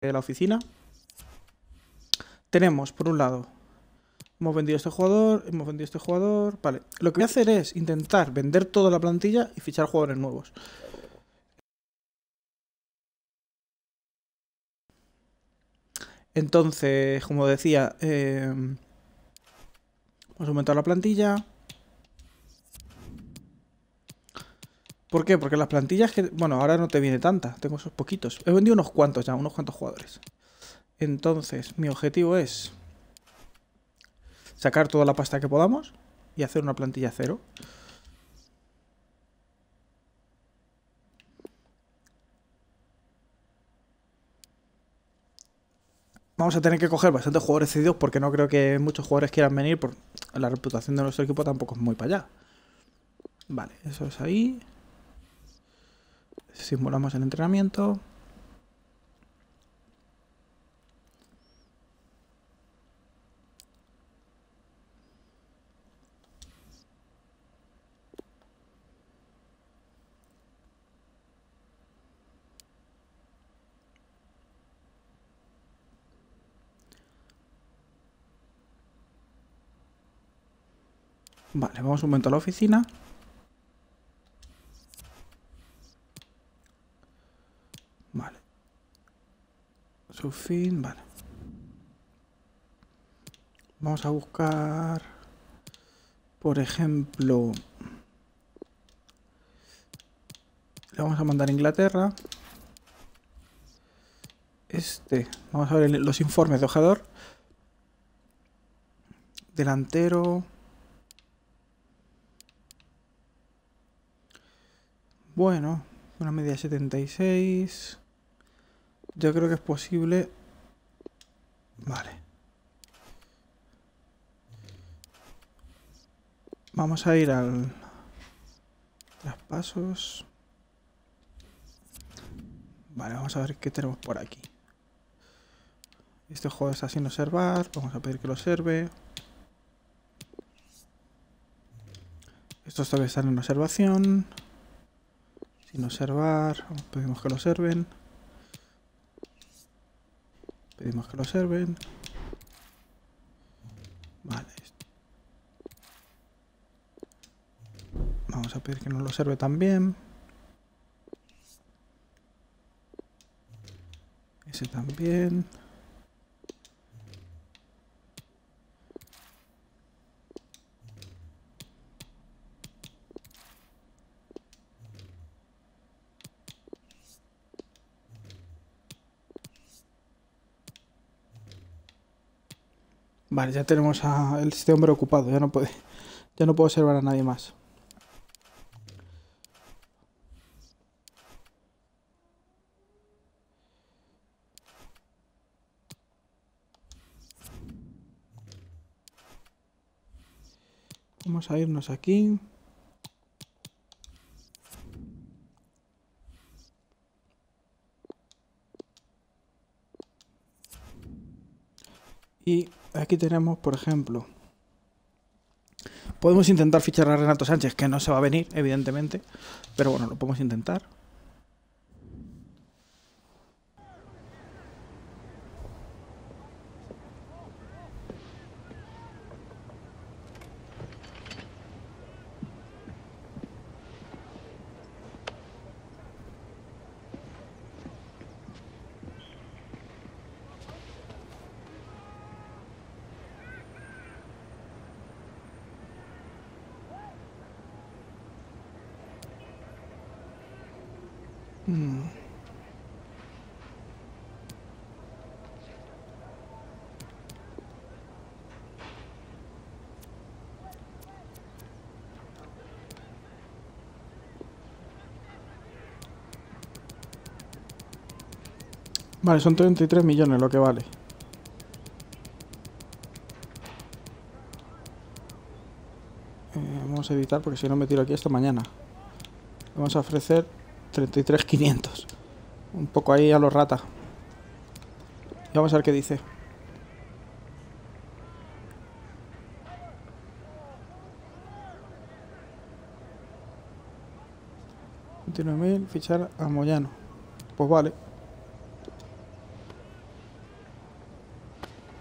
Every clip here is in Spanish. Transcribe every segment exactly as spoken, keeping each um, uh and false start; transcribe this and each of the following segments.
de la oficina. Tenemos, por un lado, hemos vendido este jugador, hemos vendido este jugador. Vale, lo que voy a hacer es intentar vender toda la plantilla y fichar jugadores nuevos. Entonces, como decía, eh, vamos a aumentar la plantilla. ¿Por qué? Porque las plantillas que... Bueno, ahora no te viene tanta, tengo esos poquitos. He vendido unos cuantos ya, unos cuantos jugadores. Entonces, mi objetivo es sacar toda la pasta que podamos y hacer una plantilla cero. Vamos a tener que coger bastantes jugadores cedidos porque no creo que muchos jugadores quieran venir, por la reputación de nuestro equipo tampoco es muy para allá. Vale, eso es ahí. Simulamos el entrenamiento. Vale, vamos un momento a la oficina. Vale. Su fin, vale. Vamos a buscar, por ejemplo, le vamos a mandar a Inglaterra. Este, vamos a ver los informes de Ojador. Delantero. Bueno, una media de setenta y seis. Yo creo que es posible. Vale. Vamos a ir al traspasos. Vale, vamos a ver qué tenemos por aquí. Este juego está sin observar. Vamos a pedir que lo observe. Estos todavía están en observación. Sin observar. Pedimos que lo observen. Pedimos que lo observen. Vale. Vamos a pedir que nos lo observe también. Ese también. Vale, ya tenemos a este hombre ocupado. Ya no puede, ya no puedo observar a nadie más. Vamos a irnos aquí. Y aquí tenemos, por ejemplo, podemos intentar fichar a Renato Sánchez, que no se va a venir, evidentemente. Pero bueno, lo podemos intentar. Hmm. Vale, son treinta y tres millones lo que vale. Eh, vamos a editar porque si no me tiro aquí hasta mañana. Vamos a ofrecer treinta y tres mil quinientos. Un poco ahí a los rata. Y vamos a ver qué dice. veintinueve mil, fichar a Moyano. Pues vale.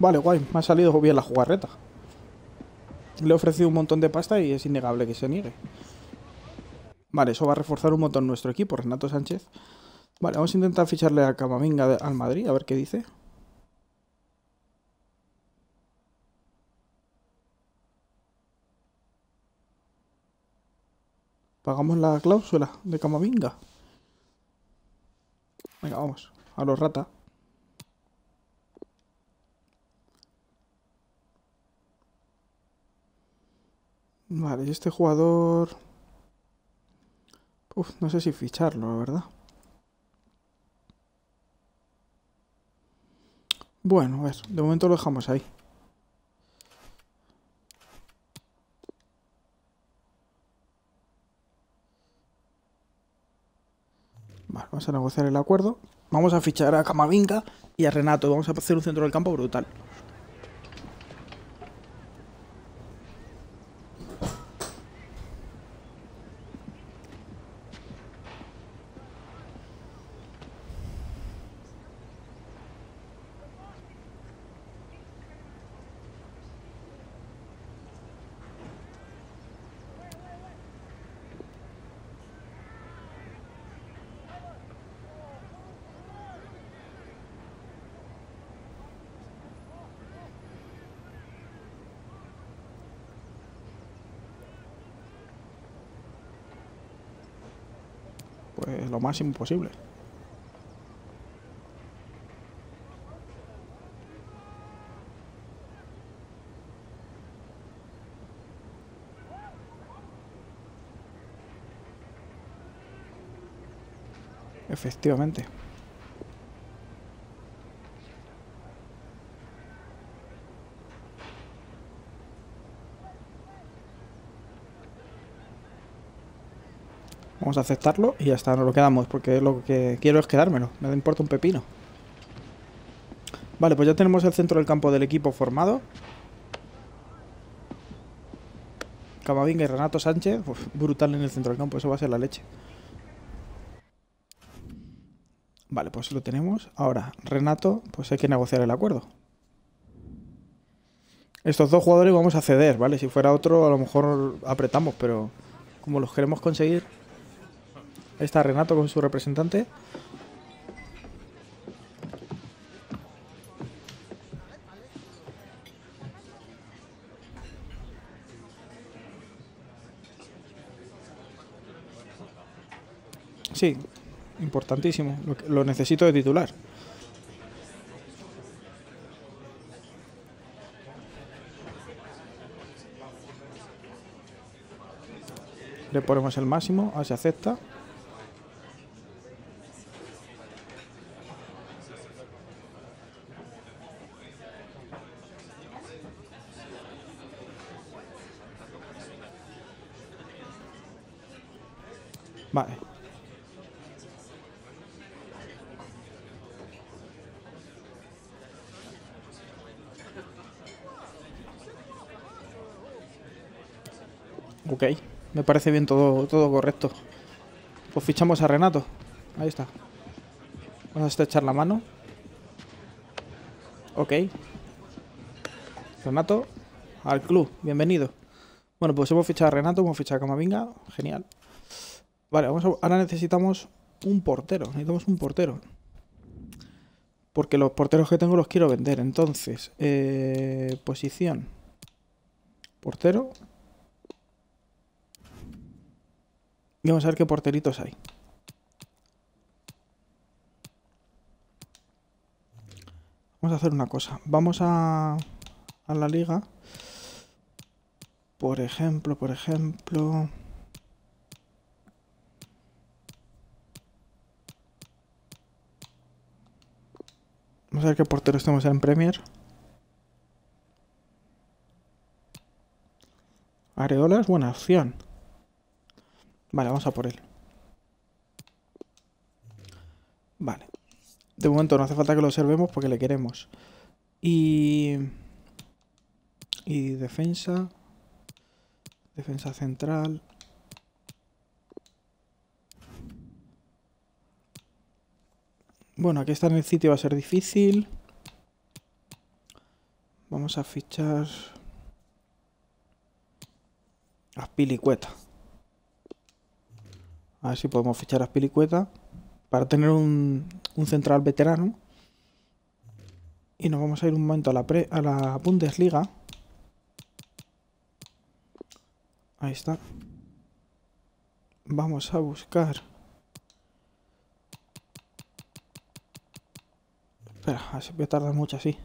Vale, guay. Me ha salido bien la jugarreta. Le he ofrecido un montón de pasta y es innegable que se niegue. Vale, eso va a reforzar un montón nuestro equipo, Renato Sánchez. Vale, vamos a intentar ficharle a Camavinga de- al Madrid, a ver qué dice. Pagamos la cláusula de Camavinga. Venga, vamos. A los rata. Vale, y este jugador... Uf, no sé si ficharlo, la verdad. Bueno, a ver, de momento lo dejamos ahí. Vale, vamos a negociar el acuerdo. Vamos a fichar a Camavinga y a Renato. Vamos a hacer un centro del campo brutal. Pues lo máximo posible. Efectivamente. Vamos a aceptarlo y ya está, nos lo quedamos, porque lo que quiero es quedármelo. Me importa un pepino. Vale, pues ya tenemos el centro del campo del equipo formado. Camavinga y Renato Sánchez. Uf, brutal en el centro del campo, eso va a ser la leche. Vale, pues lo tenemos. Ahora, Renato, pues hay que negociar el acuerdo. Estos dos jugadores vamos a ceder, ¿vale? Si fuera otro, a lo mejor apretamos, pero como los queremos conseguir... Ahí está Renato con su representante. Sí, importantísimo. Lo, que- lo necesito de titular. Le ponemos el máximo, a ver si acepta. Vale. Ok, me parece bien todo, todo correcto. Pues fichamos a Renato. Ahí está. Vamos a estrechar la mano. Ok. Renato, al club, bienvenido. Bueno, pues hemos fichado a Renato, hemos fichado a Camavinga. Genial. Vale, vamos a- ahora necesitamos un portero. Necesitamos un portero. Porque los porteros que tengo los quiero vender. Entonces, eh, posición. Portero. Y vamos a ver qué porteritos hay. Vamos a hacer una cosa. Vamos a, a la liga. Por ejemplo, por ejemplo... Vamos a ver qué porteros tenemos en Premier. Areola es buena opción. Vale, vamos a por él. Vale. De momento no hace falta que lo observemos porque le queremos. Y... Y defensa. Defensa central. Bueno, aquí está en el sitio, va a ser difícil. Vamos a fichar a Pilicueta. A ver si podemos fichar a Pilicueta para tener un, un central veterano. Y nos vamos a ir un momento a la, pre, a la Bundesliga. Ahí está. Vamos a buscar. Espera, a ver si voy a tardar mucho así.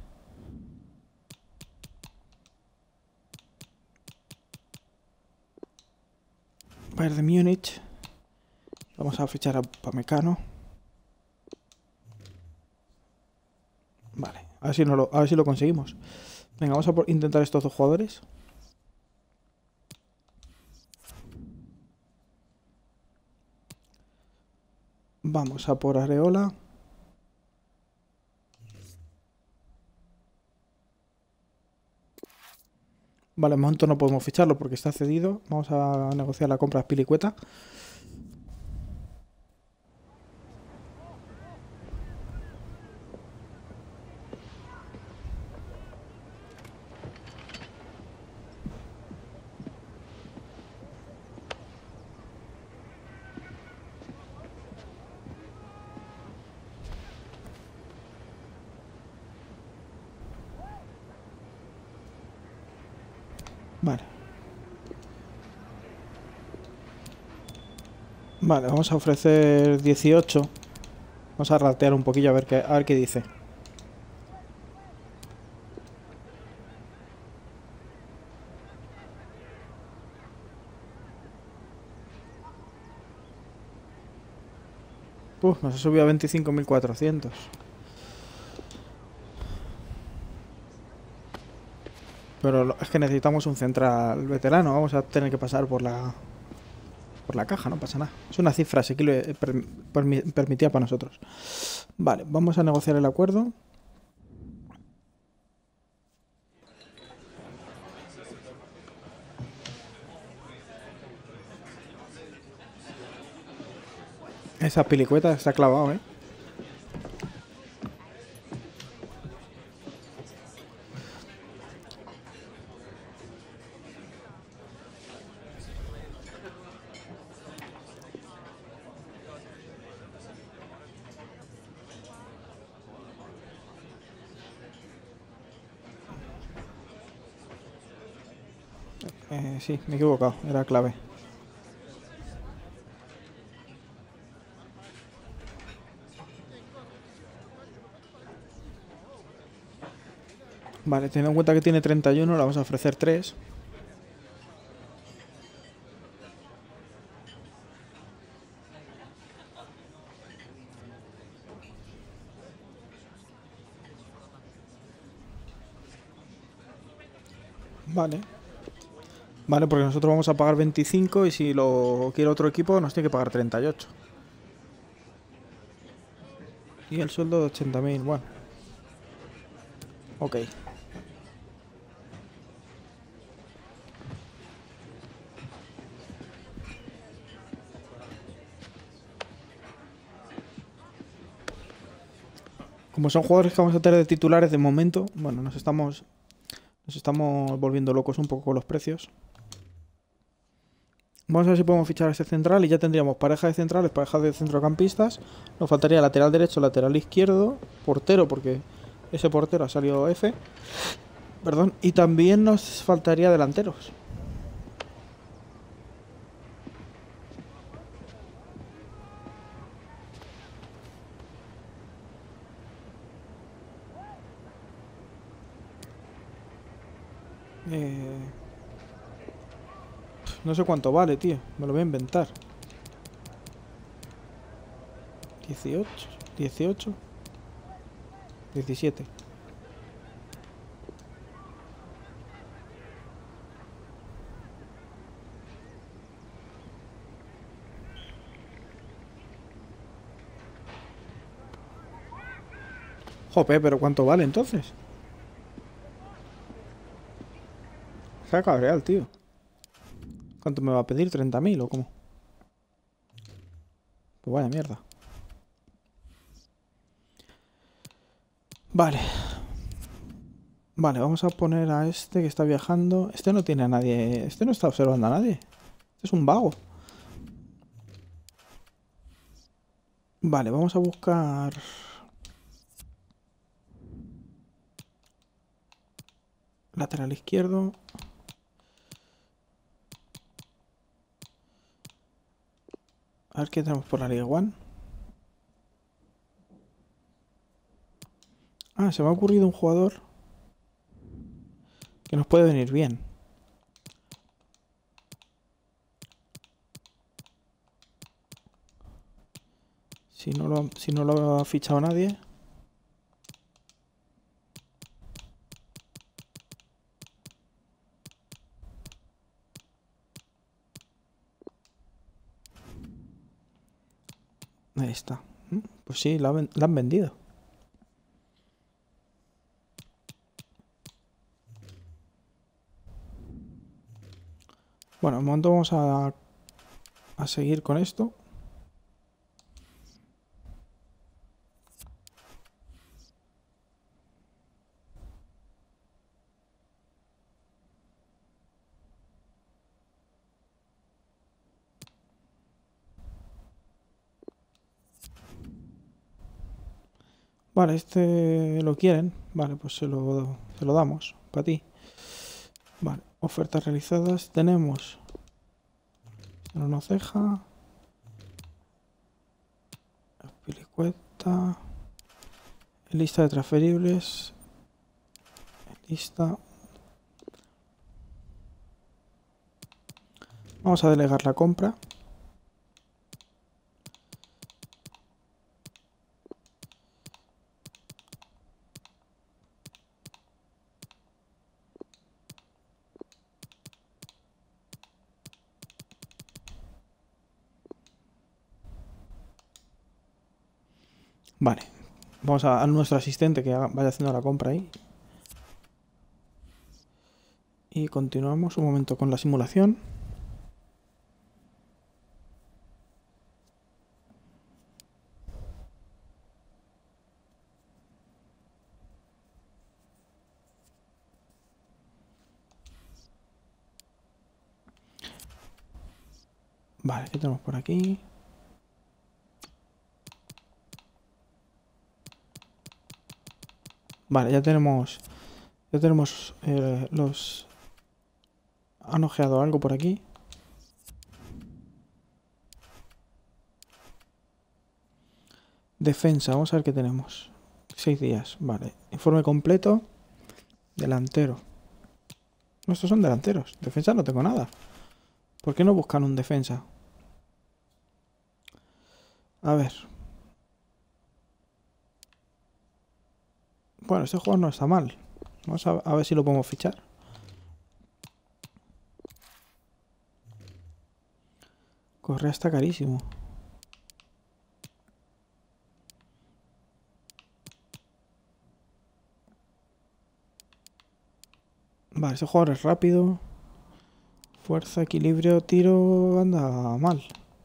Bayern de Múnich. Vamos a fichar a Pamecano. Vale, a ver si, no lo, a ver si lo conseguimos. Venga, vamos a por intentar estos dos jugadores. Vamos a por Areola. Vale, de momento no podemos ficharlo porque está cedido. Vamos a negociar la compra de Pilicueta. Vale. Vale, vamos a ofrecer dieciocho. Vamos a ratear un poquillo a ver qué, a ver qué dice. Uf, nos ha subido a veinticinco mil cuatrocientos. Pero es que necesitamos un central veterano. Vamos a tener que pasar por la por la caja, no pasa nada. Es una cifra asequible, per, per, permitida para nosotros. Vale, vamos a negociar el acuerdo. Esa Pilicueta está clavado, ¿eh? Eh, sí, me he equivocado, era clave. Vale, teniendo en cuenta que tiene treinta y uno, le vamos a ofrecer tres. Vale. Vale, porque nosotros vamos a pagar veinticinco y si lo quiere otro equipo nos tiene que pagar treinta y ocho. Y el sueldo de ochenta mil, bueno. Ok. Como son jugadores que vamos a tener de titulares de momento, bueno, nos estamos nos estamos volviendo locos un poco con los precios. Vamos a ver si podemos fichar a este central y ya tendríamos pareja de centrales, pareja de centrocampistas. Nos faltaría lateral derecho, lateral izquierdo, portero, porque ese portero ha salido F. Perdón. Y también nos faltaría delanteros. Eh... No sé cuánto vale, tío. Me lo voy a inventar. dieciocho, dieciocho, diecisiete. Jope, pero ¿cuánto vale entonces? Se ha cabreado el tío. ¿Cuánto me va a pedir? ¿treinta mil o cómo? Pues vaya mierda. Vale. Vale, vamos a poner a este que está viajando. Este no tiene a nadie. Este no está observando a nadie. Este es un vago. Vale, vamos a buscar... Lateral izquierdo. A ver qué tenemos por la Liga One. Ah, se me ha ocurrido un jugador que nos puede venir bien. Si no lo, si no lo ha fichado nadie. Ahí está. Pues sí, la, la han vendido. Bueno, de momento vamos a, a seguir con esto. Vale, este lo quieren. Vale, pues se lo, se lo damos. Para ti. Vale, ofertas realizadas. Tenemos... Una ceja. Pilicueta. Lista de transferibles. Lista. Vamos a delegar la compra. Vale, vamos a, a nuestro asistente que haga, vaya haciendo la compra ahí. Y continuamos un momento con la simulación. Vale, ¿qué tenemos por aquí? Vale, ya tenemos... Ya tenemos eh, los... Han ojeado algo por aquí. Defensa, vamos a ver qué tenemos. Seis días, vale. Informe completo. Delantero. No, estos son delanteros. Defensa no tengo nada. ¿Por qué no buscan un defensa? A ver. Bueno, este juego no está mal. Vamos a, a ver si lo podemos fichar. Correa está carísimo. Vale, este jugador es rápido. Fuerza, equilibrio, tiro... Anda mal.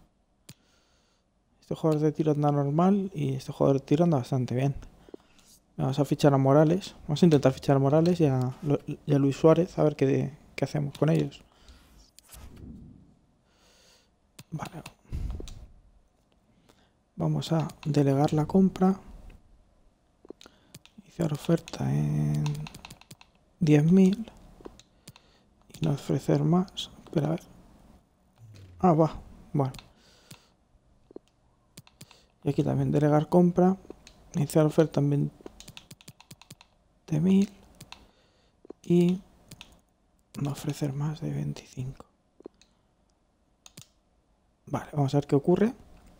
Este jugador de tiro anda normal y este jugador de tiro anda bastante bien. Vamos a fichar a Morales. Vamos a intentar fichar a Morales y a, y a Luis Suárez. A ver qué, qué hacemos con ellos. Vale. Vamos a delegar la compra. Iniciar oferta en diez mil. Y no ofrecer más. Espera, a ver. Ah, va. Bueno. Y aquí también delegar compra. Iniciar oferta en veinte mil. Y no ofrecer más de veinticinco. Vale, vamos a ver qué ocurre.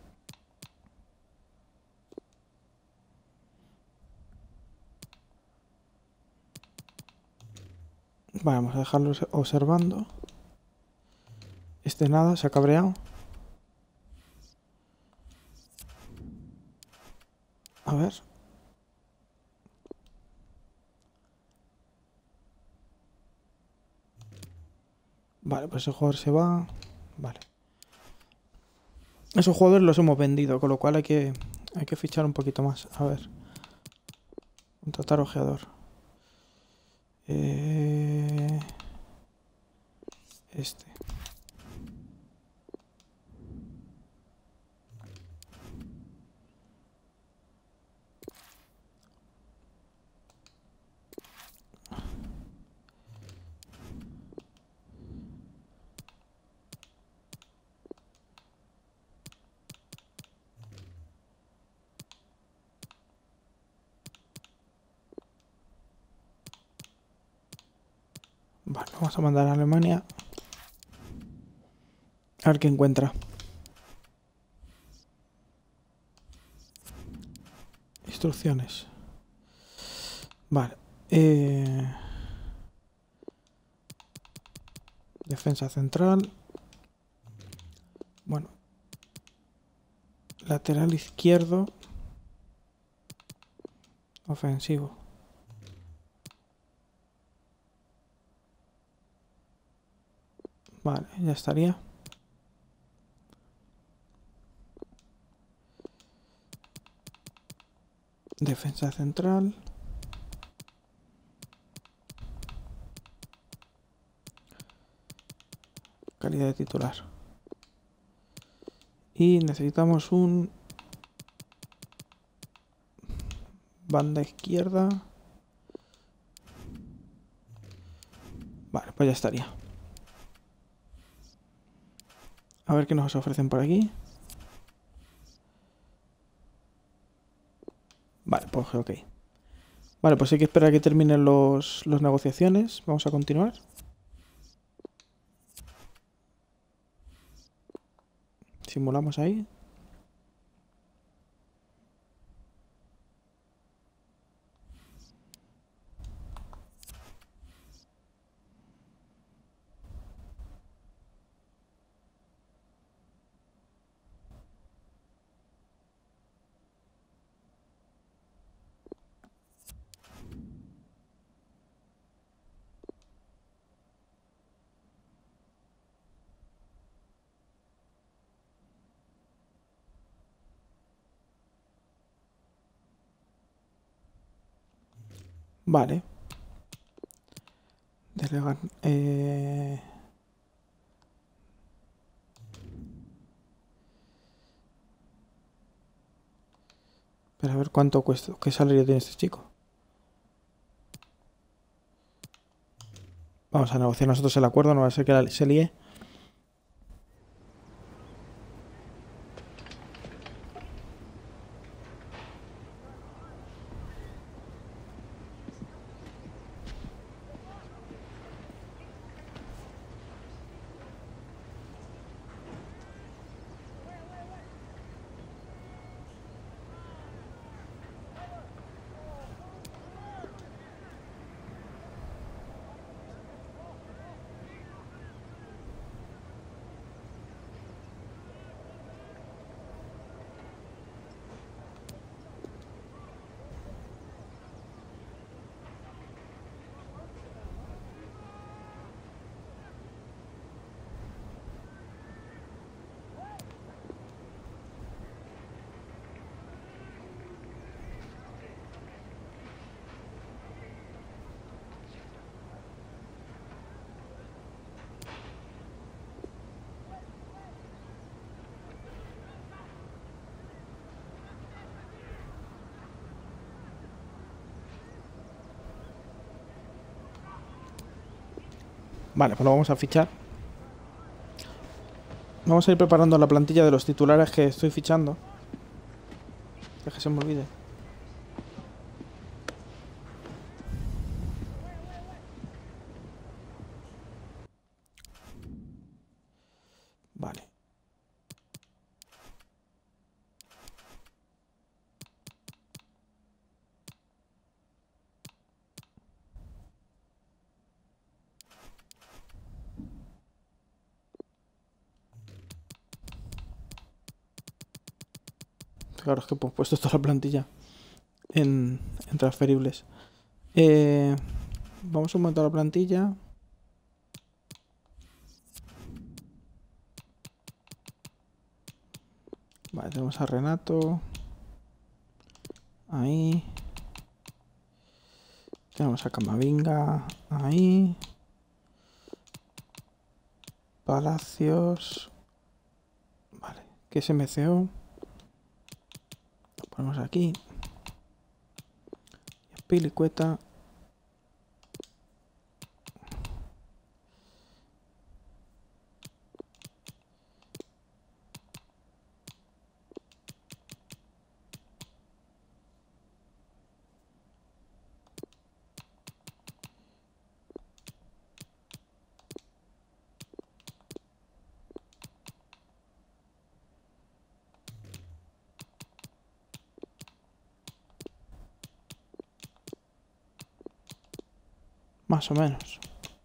Vale, vamos a dejarlo observando. Este nada, se ha cabreado. A ver. Vale, pues ese jugador se va. Vale. Esos jugadores los hemos vendido, con lo cual hay que, hay que fichar un poquito más. A ver. Contratar ojeador. Eh, este. Vale, vamos a mandar a Alemania. A ver qué encuentra. Instrucciones. Vale. Eh... Defensa central. Bueno. Lateral izquierdo. Ofensivo. Vale, ya estaría. Defensa central. Calidad de titular. Y necesitamos un... banda izquierda. Vale, pues ya estaría. A ver qué nos ofrecen por aquí. Vale, pues ok. Vale, pues hay que esperar a que terminen los, las negociaciones. Vamos a continuar. Simulamos ahí. Vale. Delegar. Eh... Pero a ver cuánto cuesta. ¿Qué salario tiene este chico? Vamos a negociar nosotros el acuerdo. No va a ser que la, se líe. Vale, pues lo vamos a fichar. Vamos a ir preparando la plantilla de los titulares que estoy fichando. Que se me olvide. Vale. Claro, es que he puesto toda la plantilla en, en transferibles. Eh, vamos a aumentar la plantilla. Vale, tenemos a Renato. Ahí. Tenemos a Camavinga ahí. Palacios. Vale, que es M C O. Lo ponemos aquí. Pilicueta. Más o menos.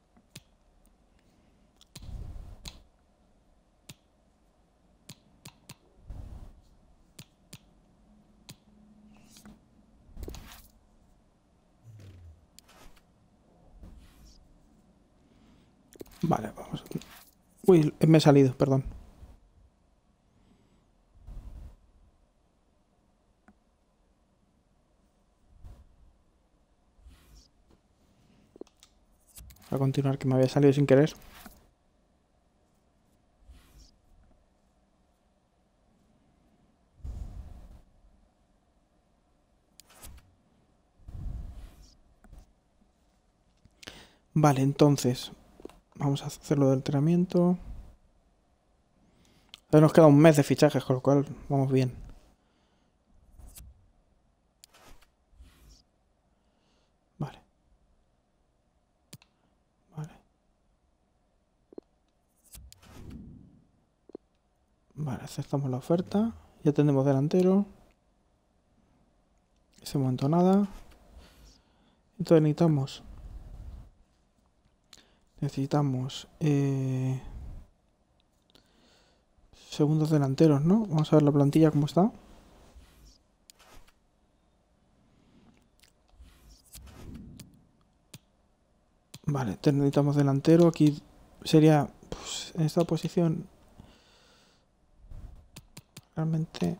Vale, vamos. Uy, me he salido, perdón. Voy a continuar, que me había salido sin querer. Vale, entonces vamos a hacer lo del entrenamiento. Ahora nos queda un mes de fichajes, con lo cual vamos bien. Vale. Vale. Vale, aceptamos la oferta. Ya tenemos delantero. En ese momento nada. Entonces necesitamos... Necesitamos... Eh, segundos delanteros, ¿no? Vamos a ver la plantilla cómo está. Vale, necesitamos delantero. Aquí sería... Pues, en esta posición... Realmente...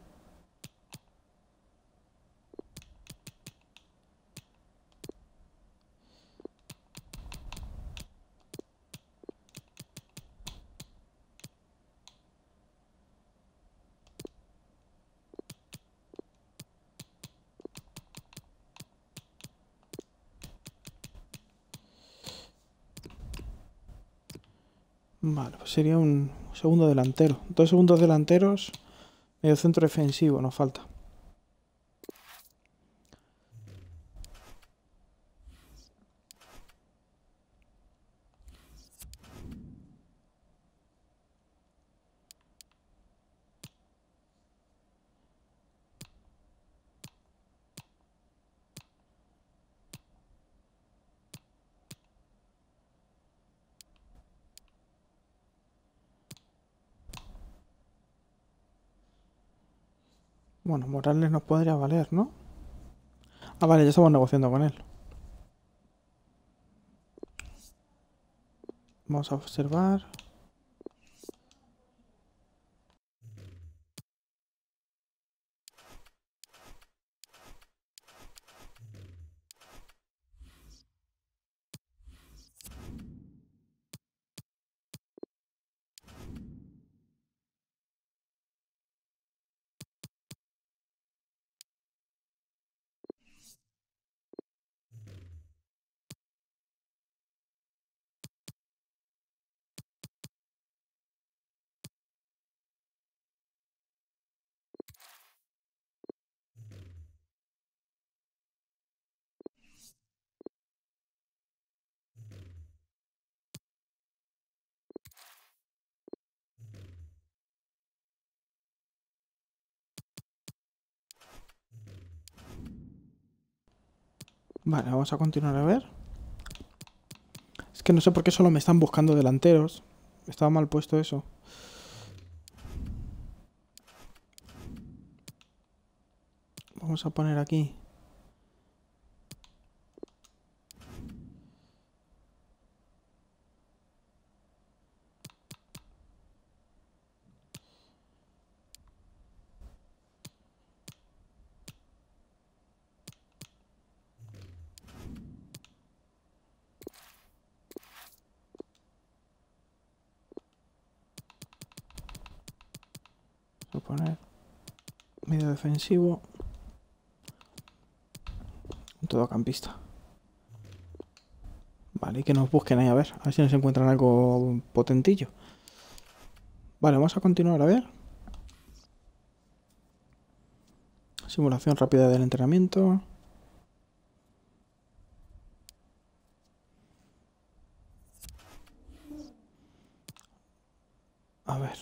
Vale, pues sería un segundo delantero. Dos segundos delanteros, medio centro defensivo, nos falta. Bueno, Morales nos podría valer, ¿no? Ah, vale, ya estamos negociando con él. Vamos a observar. Vale, vamos a continuar a ver. Es que no sé por qué solo me están buscando delanteros. Estaba mal puesto eso. Vamos a poner aquí. a poner medio defensivo. Todo campista. Vale, y que nos busquen ahí a ver. A ver si nos encuentran algo potentillo. Vale, vamos a continuar a ver. Simulación rápida del entrenamiento. A ver.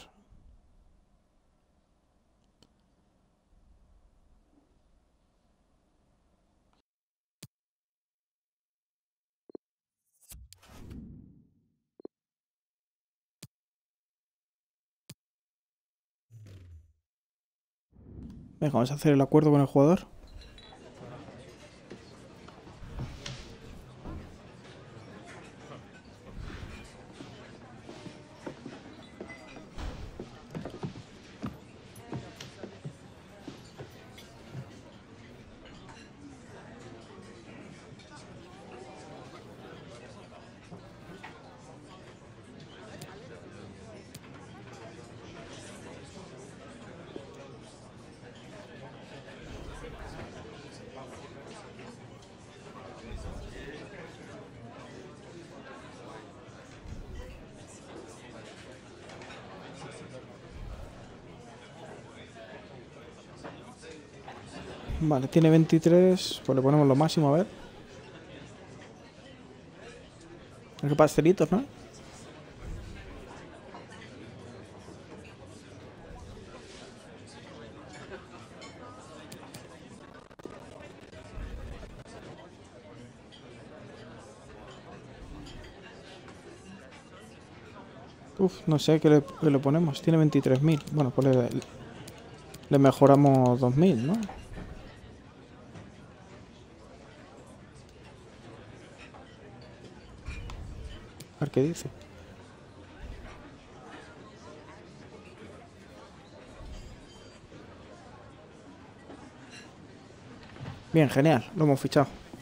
Venga, vamos a hacer el acuerdo con el jugador. Vale, tiene veintitrés. Pues le ponemos lo máximo, a ver. Qué pastelitos, ¿no? Uf, no sé qué le, qué le ponemos. Tiene veintitrés mil. Bueno, pues le, le mejoramos dos mil, ¿no? A ver qué dice. Bien, genial. Lo hemos fichado.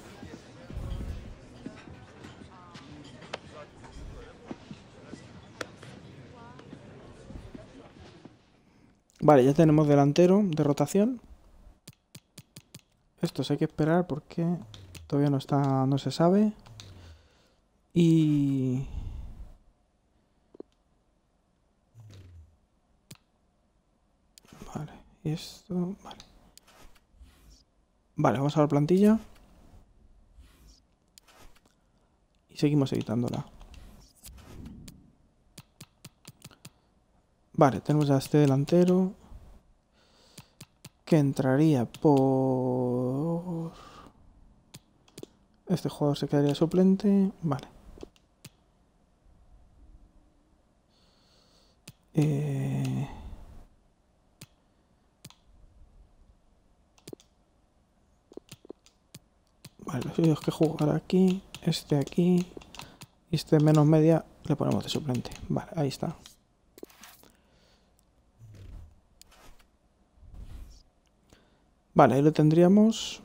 Vale, ya tenemos delantero de rotación. Estos hay que esperar porque todavía no está, no se sabe. Y... Vale, y esto... Vale. Vale, vamos a la plantilla. Y seguimos editándola. Vale, tenemos a este delantero. Que entraría por... Este jugador se quedaría suplente. Vale. Eh... Vale, los suyos que jugar aquí. Este aquí. Y este menos media le ponemos de suplente. Vale, ahí está. Vale, ahí lo tendríamos.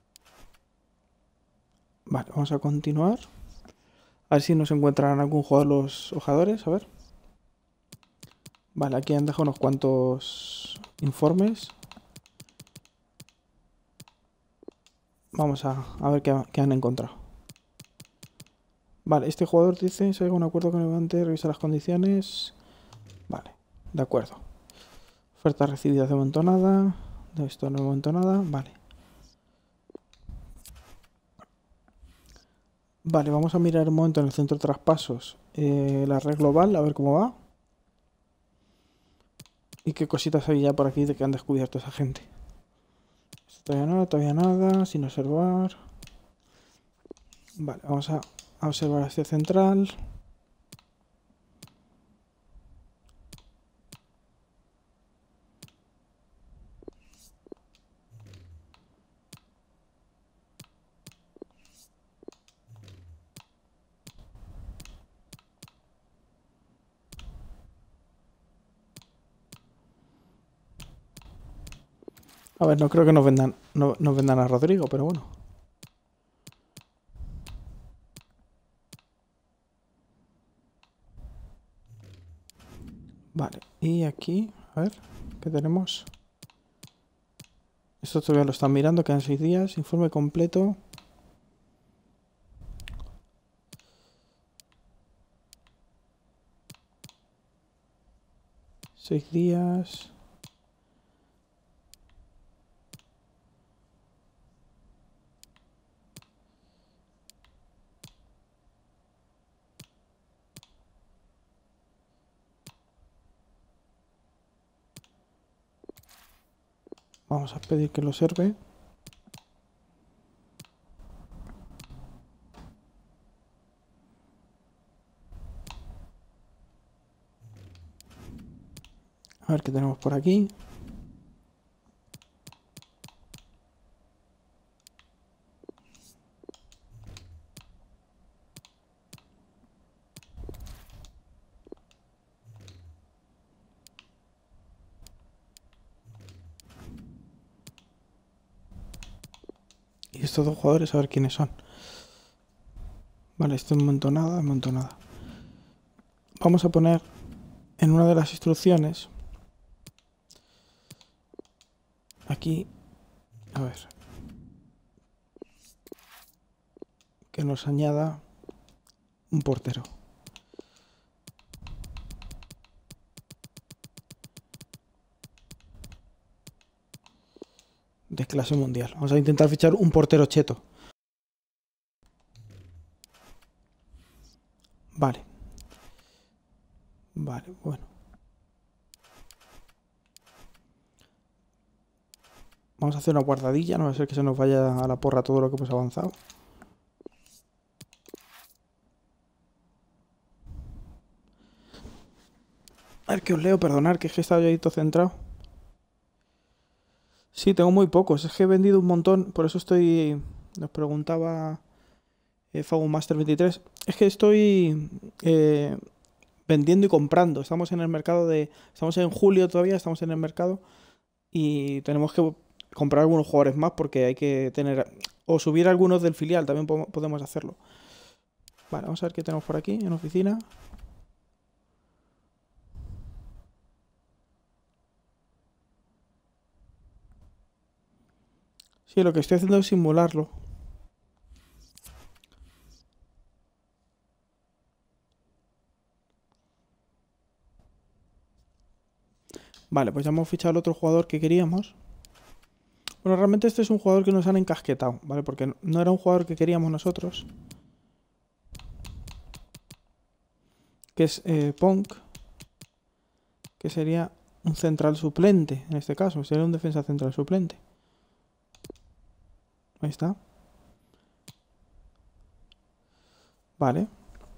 Vale, vamos a continuar. A ver si nos encuentran algún jugador los jugadores. A ver. Vale, aquí han dejado unos cuantos informes. Vamos a, a ver qué, qué han encontrado. Vale, este jugador dice, se haga un acuerdo con el Levante, revisa las condiciones. Vale, de acuerdo. Oferta recibida de momento nada. De esto no de momento nada. Vale. Vale, vamos a mirar un momento en el centro de traspasos eh, la red global, a ver cómo va. Y qué cositas hay ya por aquí de que han descubierto esa gente. Todavía nada, todavía nada, sin observar. Vale, vamos a, a observar este central. A ver, no creo que nos vendan, no, nos vendan a Rodrigo, pero bueno. Vale, y aquí, a ver. ¿qué tenemos? Esto todavía lo están mirando, quedan seis días. Informe completo. Seis días. Vamos a pedir que lo observe. A ver qué tenemos por aquí. Y estos dos jugadores, a ver quiénes son. Vale, esto es montonada, montonada. Vamos a poner en una de las instrucciones. Aquí, a ver. Que nos añada un portero. De clase mundial. Vamos a intentar fichar un portero cheto. Vale. Vale, bueno. Vamos a hacer una guardadilla, no va a ser que se nos vaya a la porra todo lo que hemos avanzado. A ver que os leo, perdonar, que es que estaba yo ahí todo centrado. Sí, tengo muy pocos, es que he vendido un montón, por eso estoy... Nos preguntaba eh, Fagomaster veintitrés. Es que estoy eh, vendiendo y comprando. Estamos en el mercado de... Estamos en julio todavía, estamos en el mercado. Y tenemos que comprar algunos jugadores más porque hay que tener... O subir algunos del filial, también podemos hacerlo. Vale, vamos a ver qué tenemos por aquí, en oficina. Sí, lo que estoy haciendo es simularlo. Vale, pues ya hemos fichado al otro jugador que queríamos. Bueno, realmente este es un jugador que nos han encasquetado, ¿vale? Porque no era un jugador que queríamos nosotros. Que es eh, Punk. Que sería un central suplente, en este caso. Sería un defensa central suplente. Ahí está. Vale.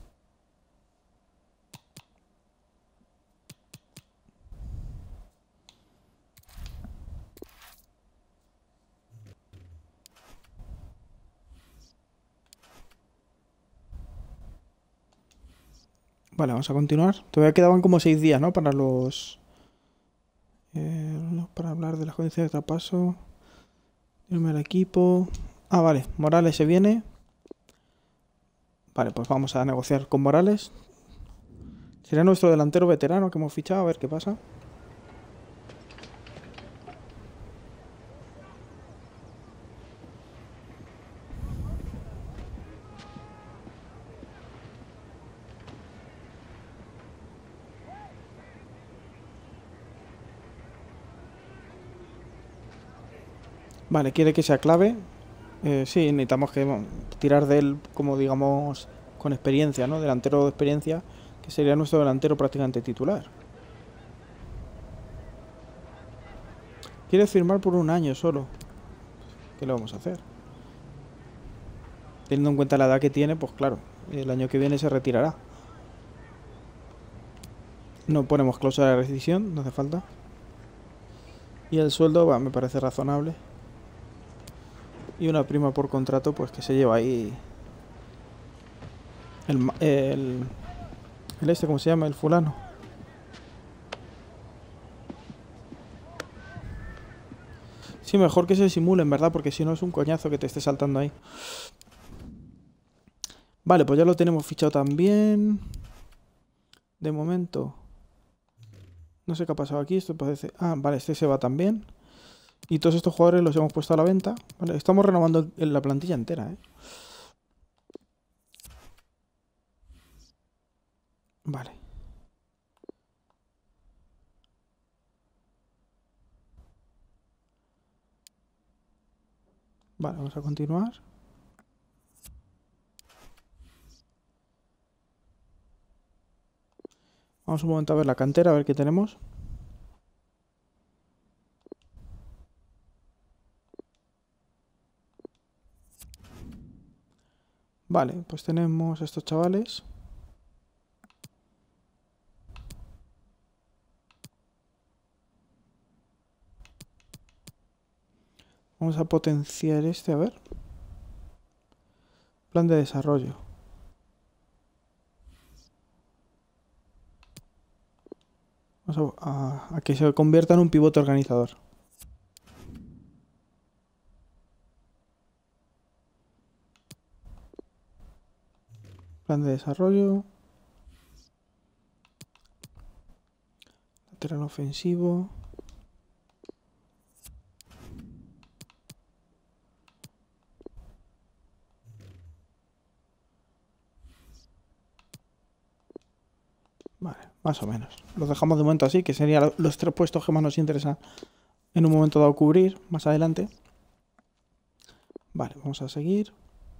Vale, vamos a continuar. Todavía quedaban como seis días, ¿no? Para los... Eh, para hablar de las condiciones de traspaso. Irme al equipo. Ah, vale. Morales se viene. Vale, pues vamos a negociar con Morales. Sería nuestro delantero veterano que hemos fichado. A ver qué pasa. Vale, quiere que sea clave. Eh, sí, necesitamos que bueno, tirar de él como digamos con experiencia, ¿no? Delantero de experiencia, que sería nuestro delantero prácticamente titular. Quiere firmar por un año solo. ¿Qué le vamos a hacer? Teniendo en cuenta la edad que tiene, pues claro, el año que viene se retirará. No ponemos cláusula de rescisión, no hace falta. Y el sueldo, bah, me parece razonable. Y una prima por contrato, pues que se lleva ahí... El, el, el este, ¿cómo se llama? El fulano. Sí, mejor que se simule, en verdad, porque si no es un coñazo que te esté saltando ahí. Vale, pues ya lo tenemos fichado también. De momento... No sé qué ha pasado aquí. Esto parece... Ah, vale, este se va también. Y todos estos jugadores los hemos puesto a la venta. Vale, estamos renovando la plantilla entera, ¿eh? Vale. Vale, vamos a continuar. Vamos un momento a ver la cantera, a ver qué tenemos. Vale, pues tenemos a estos chavales. Vamos a potenciar este, a ver. Plan de desarrollo. Vamos a, a, a que se convierta en un pivote organizador. Plan de desarrollo. Lateral ofensivo. Vale, más o menos. Los dejamos de momento así, que serían los tres puestos que más nos interesan en un momento dado cubrir, más adelante. Vale, vamos a seguir.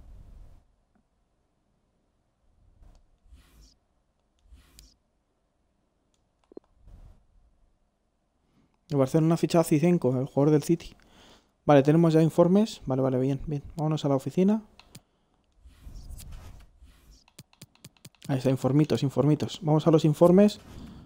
El Barcelona ha fichado a Zizenko, el jugador del City. Vale, tenemos ya informes. Vale, vale, bien, bien. Vámonos a la oficina. Ahí está, informitos, informitos. Vamos a los informes.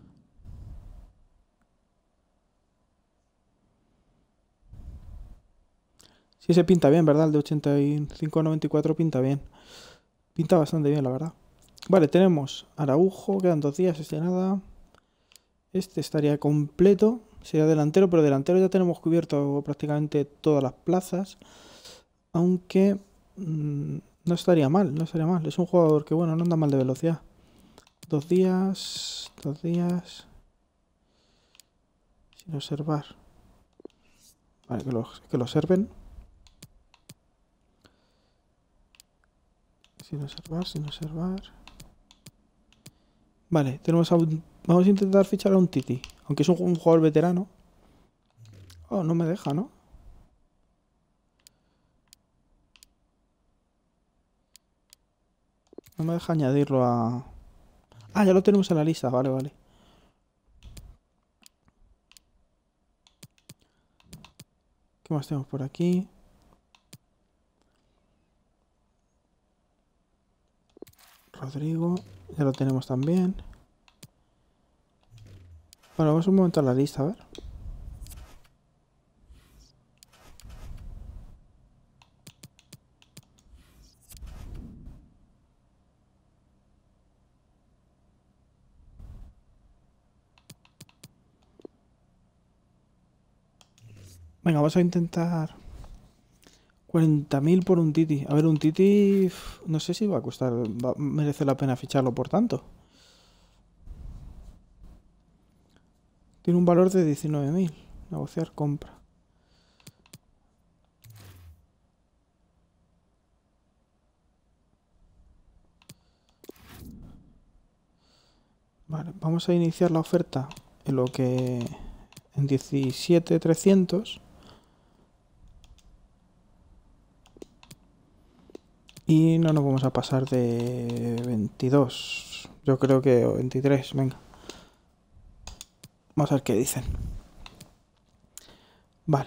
Sí, se pinta bien, ¿verdad? El de ochenta y cinco a noventa y cuatro pinta bien. Pinta bastante bien, la verdad. Vale, tenemos Araujo. Quedan dos días, este nada. Este estaría completo. Sería delantero, pero delantero ya tenemos cubierto prácticamente todas las plazas. Aunque mmm, no estaría mal, no estaría mal. Es un jugador que, bueno, no anda mal de velocidad. Dos días, dos días. Sin observar. Vale, que lo, que lo observen. Sin observar, sin observar. Vale, tenemos a un... Vamos a intentar fichar a un Titi. Aunque es un, un jugador veterano. Oh, no me deja, ¿no? No me deja añadirlo a... Ah, ya lo tenemos en la lista. Vale, vale. ¿Qué más tenemos por aquí? Rodrigo. Ya lo tenemos también. Bueno, vamos un momento a la lista, a ver. Venga, vamos a intentar cuarenta mil por un Titi. A ver, un Titi... No sé si va a costar... Va, merece la pena ficharlo por tanto. Tiene un valor de diecinueve mil. Negociar compra. Vale, vamos a iniciar la oferta en lo que... En diecisiete mil trescientos. Y no nos vamos a pasar de veintidós. Yo creo que veintitrés, venga. Vamos a ver qué dicen. Vale.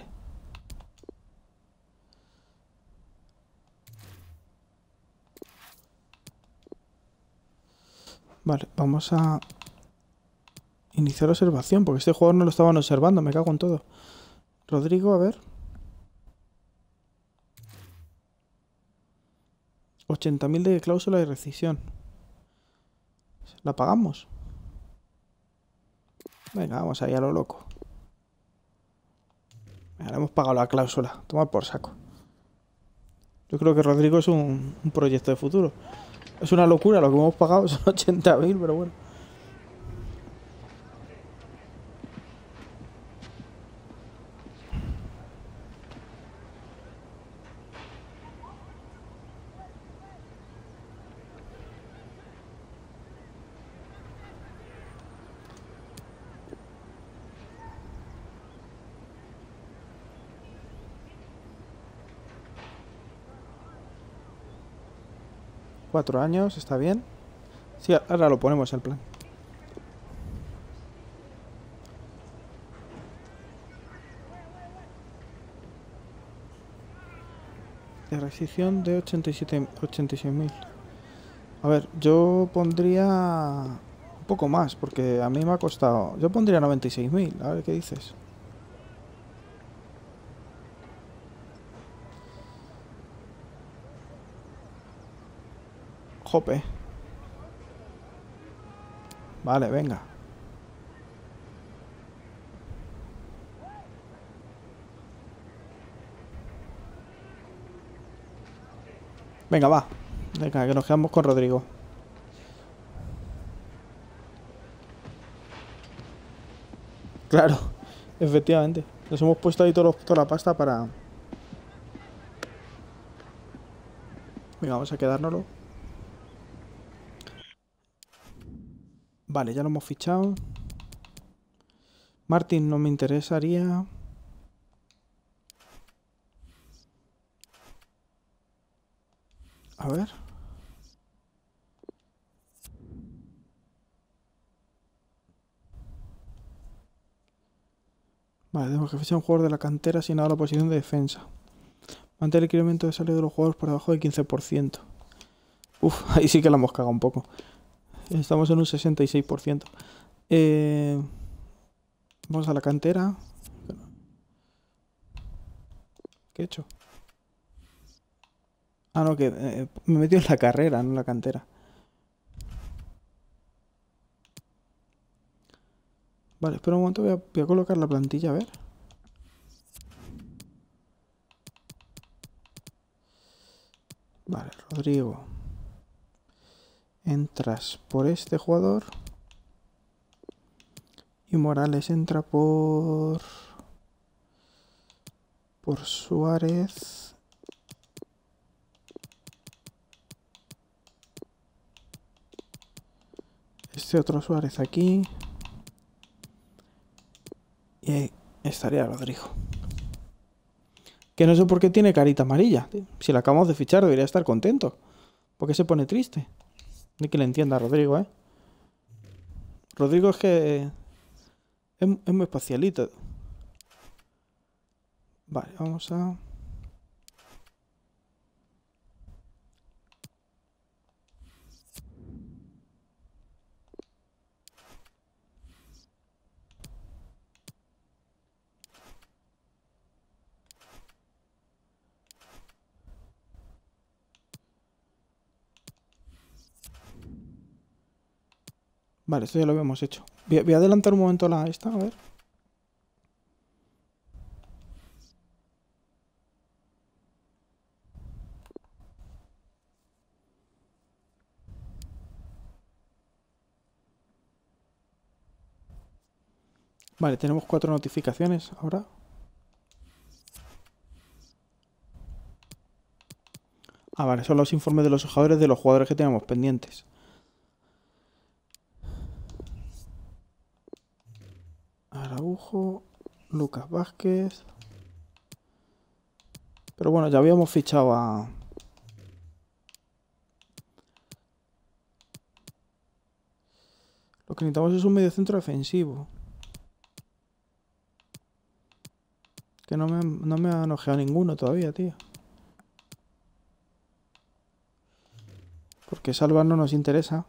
Vale, vamos a iniciar observación, porque este jugador no lo estaban observando, me cago en todo. Rodrigo, a ver. ochenta mil de cláusula de rescisión. ¿La pagamos? Venga, vamos ahí a lo loco. Venga, le hemos pagado la cláusula. Tomar por saco. Yo creo que Rodrigo es un, un proyecto de futuro. Es una locura lo que hemos pagado, son ochenta mil, pero bueno. Cuatro años, está bien. Sí, ahora lo ponemos el plan. De requisición de ochenta y siete, ochenta y seis mil. A ver, yo pondría un poco más, porque a mí me ha costado... Yo pondría noventa y seis mil, a ver qué dices. Jope. Vale, venga. Venga, va. Venga, que nos quedamos con Rodrigo. Claro, efectivamente. Nos hemos puesto ahí todo lo- toda la pasta para... Venga, vamos a quedárnoslo. Vale, ya lo hemos fichado. Martin no me interesaría. A ver. Vale, tenemos que fichar un jugador de la cantera sin la posición de defensa. Mantener el incremento de salida de los jugadores por debajo del quince por ciento. Uf, ahí sí que la hemos cagado un poco. Estamos en un sesenta y seis por ciento. Eh, vamos a la cantera. ¿Qué he hecho? Ah, no, que eh, me he metido en la carrera, no en la cantera. Vale, espera un momento, voy a, voy a colocar la plantilla, a ver. Vale, Rodrigo. Entras por este jugador. Y Morales entra por... Por Suárez. Este otro Suárez aquí. Y ahí estaría Rodrigo. Que no sé por qué tiene carita amarilla. Si la acabamos de fichar debería estar contento. ¿Por qué se pone triste? Ni que le entienda a Rodrigo, ¿eh? Rodrigo es que... Es, es muy espacialito. Vale, vamos a... Vale, esto ya lo habíamos hecho. Voy a, voy a adelantar un momento la esta, a ver. Vale, tenemos cuatro notificaciones ahora. Ah, vale, son los informes de los jugadores de los jugadores que tenemos pendientes. Araujo, Lucas Vázquez. Pero bueno, ya habíamos fichado a... Lo que necesitamos es un mediocentro defensivo. Que no me, no me ha enojeado ninguno todavía, tío. Porque Salva no nos interesa.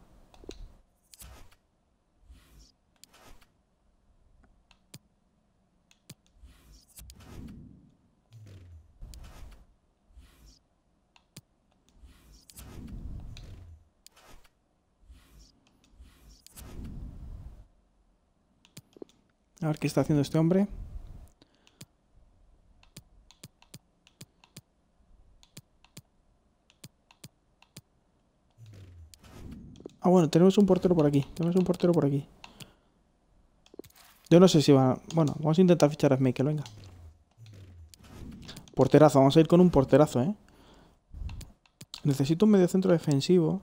A ver qué está haciendo este hombre. Ah, bueno, tenemos un portero por aquí. Tenemos un portero por aquí. Yo no sé si va... Bueno, vamos a intentar fichar a Schmeichel, venga. Porterazo, vamos a ir con un porterazo, ¿eh? Necesito un mediocentro defensivo.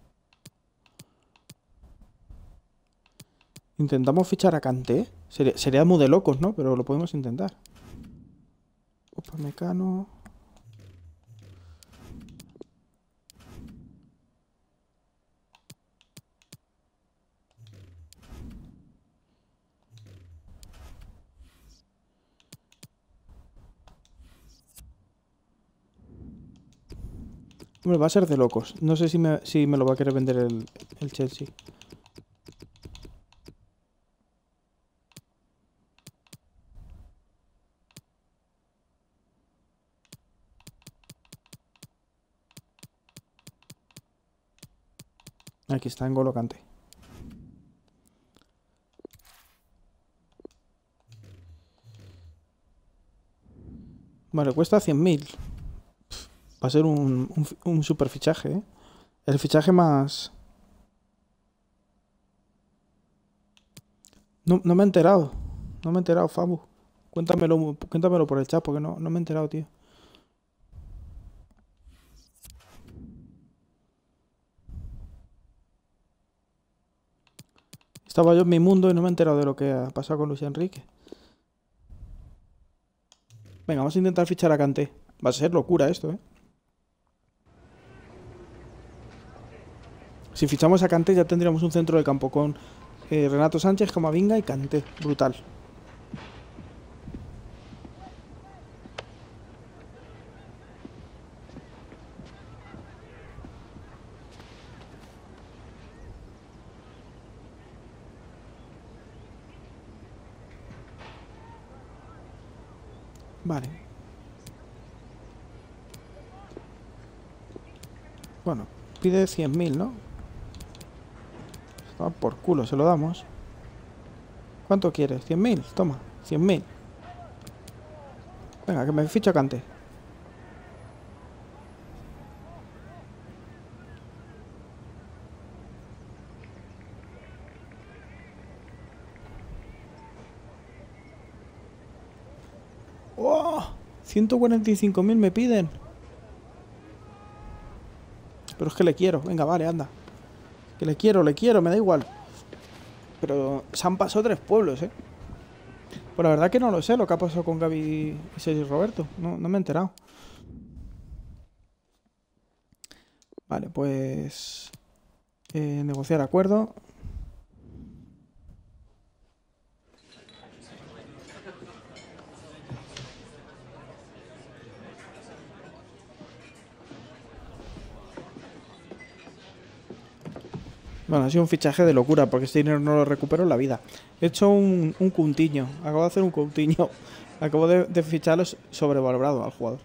Intentamos fichar a Kanté. Sería, sería muy de locos, ¿no? Pero lo podemos intentar. Upamecano. Hombre, va a ser de locos. No sé si me, si me lo va a querer vender el, el Chelsea. Aquí está, en N'Golo Kanté. Vale, cuesta cien mil. Va a ser un, un, un super fichaje, ¿eh? El fichaje más... No, no me he enterado. No me he enterado, Fabu. Cuéntamelo, cuéntamelo por el chat, porque no, no me he enterado, tío. Estaba yo en mi mundo y no me he enterado de lo que ha pasado con Luis Enrique. Venga, vamos a intentar fichar a Kanté. Va a ser locura esto, ¿eh? Si fichamos a Kanté ya tendríamos un centro de campo con eh, Renato Sánchez, Camavinga y Kanté. Brutal. Vale. Bueno, pide cien mil, ¿no? Está por culo, se lo damos. ¿Cuánto quieres? ¿cien mil? Toma, cien mil. Venga, que me ficho a Kanté. ¡Oh! ciento cuarenta y cinco mil me piden. Pero es que le quiero. Venga, vale, anda. Que le quiero, le quiero, me da igual. Pero se han pasado tres pueblos, ¿eh? Pues la verdad que no lo sé lo que ha pasado con Gaby y Sergi Roberto. No, no me he enterado. Vale, pues... Eh, negociar acuerdo. Bueno, ha sido un fichaje de locura porque este dinero no lo recupero en la vida. He hecho un, un Coutinho. Acabo de hacer un Coutinho. Acabo de, de ficharlo sobrevalorado al jugador.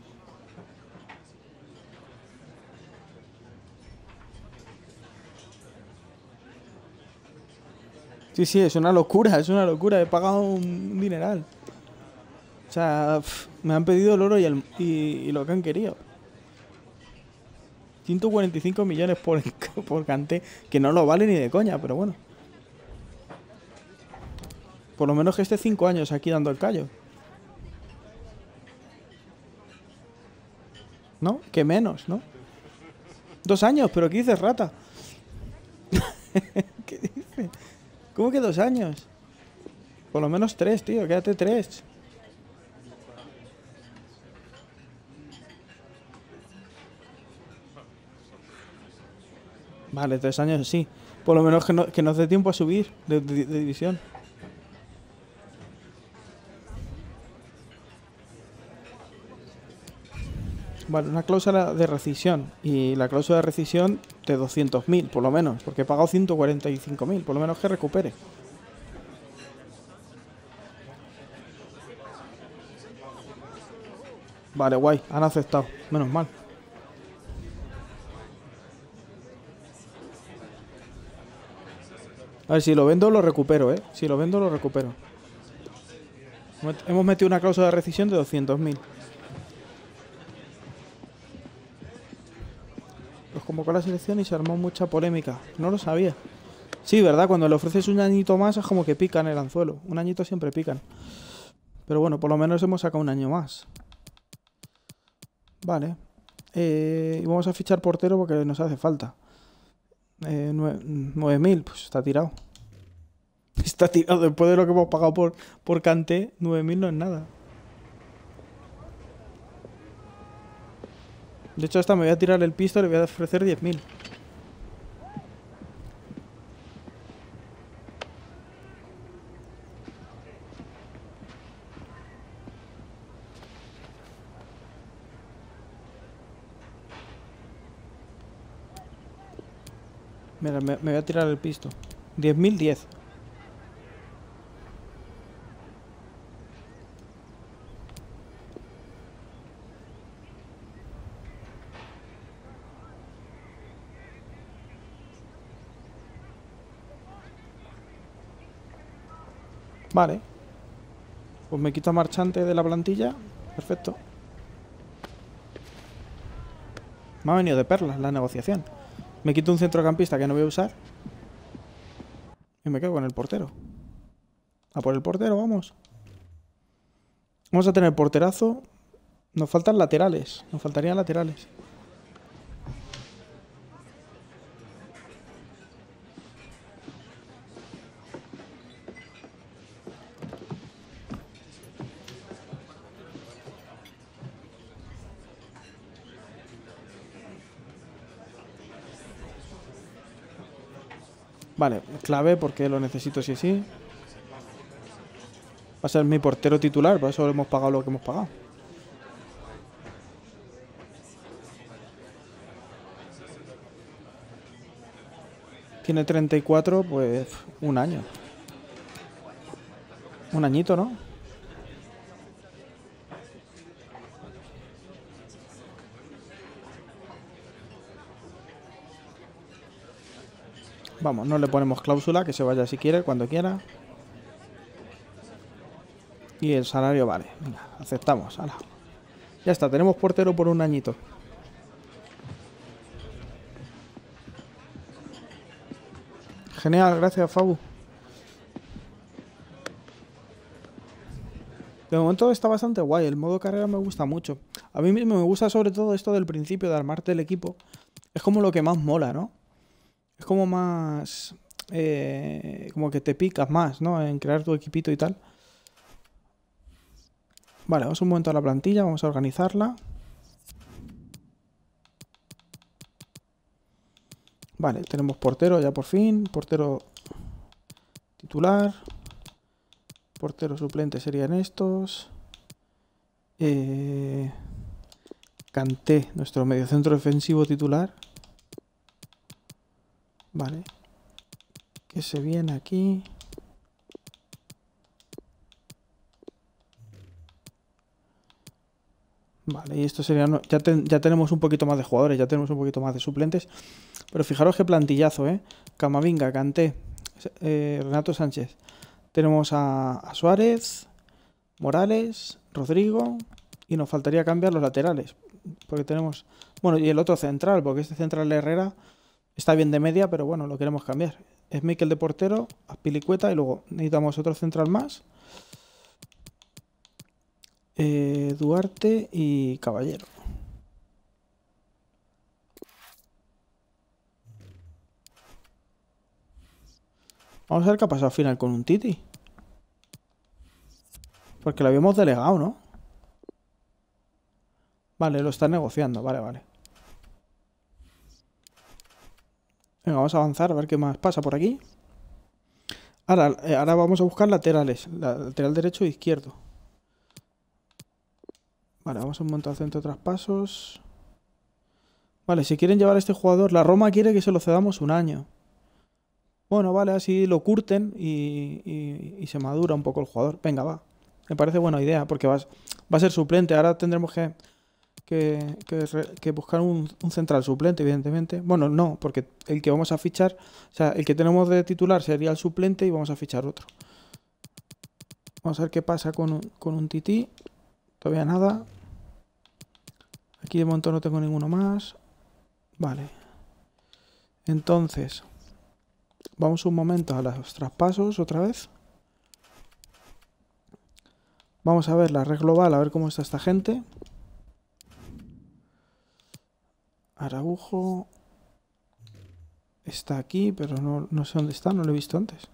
Sí, sí, es una locura, es una locura. He pagado un, un dineral. O sea, pff, me han pedido el oro y, el, y, y lo que han querido. ciento cuarenta y cinco millones por, por Kanté, que no lo vale ni de coña, pero bueno. Por lo menos que esté cinco años aquí dando el callo. ¿No? Que menos, ¿no? Dos años, pero ¿qué dices, rata? ¿Qué dices? ¿Cómo que dos años? Por lo menos tres, tío, quédate tres. Vale, tres años sí. Por lo menos que, no, que nos dé tiempo a subir de, de, de división. Vale, una cláusula de rescisión. Y la cláusula de rescisión de doscientos mil, por lo menos. Porque he pagado ciento cuarenta y cinco mil. Por lo menos que recupere. Vale, guay. Han aceptado. Menos mal. A ver, si lo vendo lo recupero, ¿eh? Si lo vendo lo recupero. Hemos metido una cláusula de rescisión de doscientos mil. Los convocó a la selección y se armó mucha polémica. No lo sabía. Sí, ¿verdad? Cuando le ofreces un añito más es como que pican el anzuelo. Un añito siempre pican. Pero bueno, por lo menos hemos sacado un año más. Vale. Eh, y vamos a fichar portero porque nos hace falta. Eh, nueve mil, pues está tirado. Está tirado. Después de lo que hemos pagado por, por Kanté, nueve mil no es nada. De hecho, hasta me voy a tirar el pisto y le voy a ofrecer diez mil. Mira, me, me voy a tirar el pisto. diez mil diez. Vale. Pues me quito a marchante de la plantilla. Perfecto. Me ha venido de perlas la negociación. Me quito un centrocampista que no voy a usar. Y me quedo con el portero. A por el portero, vamos. Vamos a tener porterazo. Nos faltan laterales. Nos faltarían laterales. Vale, clave porque lo necesito sí sí. Va a ser mi portero titular, por eso hemos pagado lo que hemos pagado. Tiene treinta y cuatro, pues un año. Un añito, ¿no? Vamos, no le ponemos cláusula, que se vaya si quiere, cuando quiera. Y el salario vale. Venga, aceptamos. Ala. Ya está, tenemos portero por un añito. Genial, gracias, Fabu. De momento está bastante guay. El modo carrera me gusta mucho. A mí mismo me gusta sobre todo esto del principio de armarte el equipo. Es como lo que más mola, ¿no? Es como más... Eh, como que te picas más, ¿no? En crear tu equipito y tal. Vale, vamos un momento a la plantilla. Vamos a organizarla. Vale, tenemos portero ya por fin. Portero titular. Portero suplente serían estos. Eh, Kanté, nuestro mediocentro defensivo titular. Vale. Que se viene aquí. Vale, y esto sería... Ya, ten, ya tenemos un poquito más de jugadores, ya tenemos un poquito más de suplentes. Pero fijaros qué plantillazo, ¿eh? Camavinga, Kanté, eh, Renato Sánchez. Tenemos a, a Suárez, Morales, Rodrigo. Y nos faltaría cambiar los laterales. Porque tenemos... Bueno, y el otro central, porque este central de Herrera está bien de media, pero bueno, lo queremos cambiar. Es Mikel de portero, Azpilicueta y luego necesitamos otro central más. Eh, Duarte y Caballero. Vamos a ver qué ha pasado al final con un Titi. Porque lo habíamos delegado, ¿no? Vale, lo está negociando. Vale, vale. Venga, vamos a avanzar a ver qué más pasa por aquí. Ahora, eh, ahora vamos a buscar laterales. Lateral derecho e izquierdo. Vale, vamos a un montón de centro de traspasos. Vale, si quieren llevar a este jugador, la Roma quiere que se lo cedamos un año. Bueno, vale, así lo curten y, y, y se madura un poco el jugador. Venga, va. Me parece buena idea, porque vas, va a ser suplente. Ahora tendremos que, que, que, que buscar un, un central suplente, evidentemente. Bueno, no, porque el que vamos a fichar, o sea, el que tenemos de titular sería el suplente y vamos a fichar otro. Vamos a ver qué pasa con un, con un tití. Todavía nada. Aquí de momento no tengo ninguno más. Vale. Entonces, vamos un momento a los traspasos otra vez. Vamos a ver la red global, a ver cómo está esta gente. Araujo está aquí, pero no, no sé dónde está, no lo he visto antes.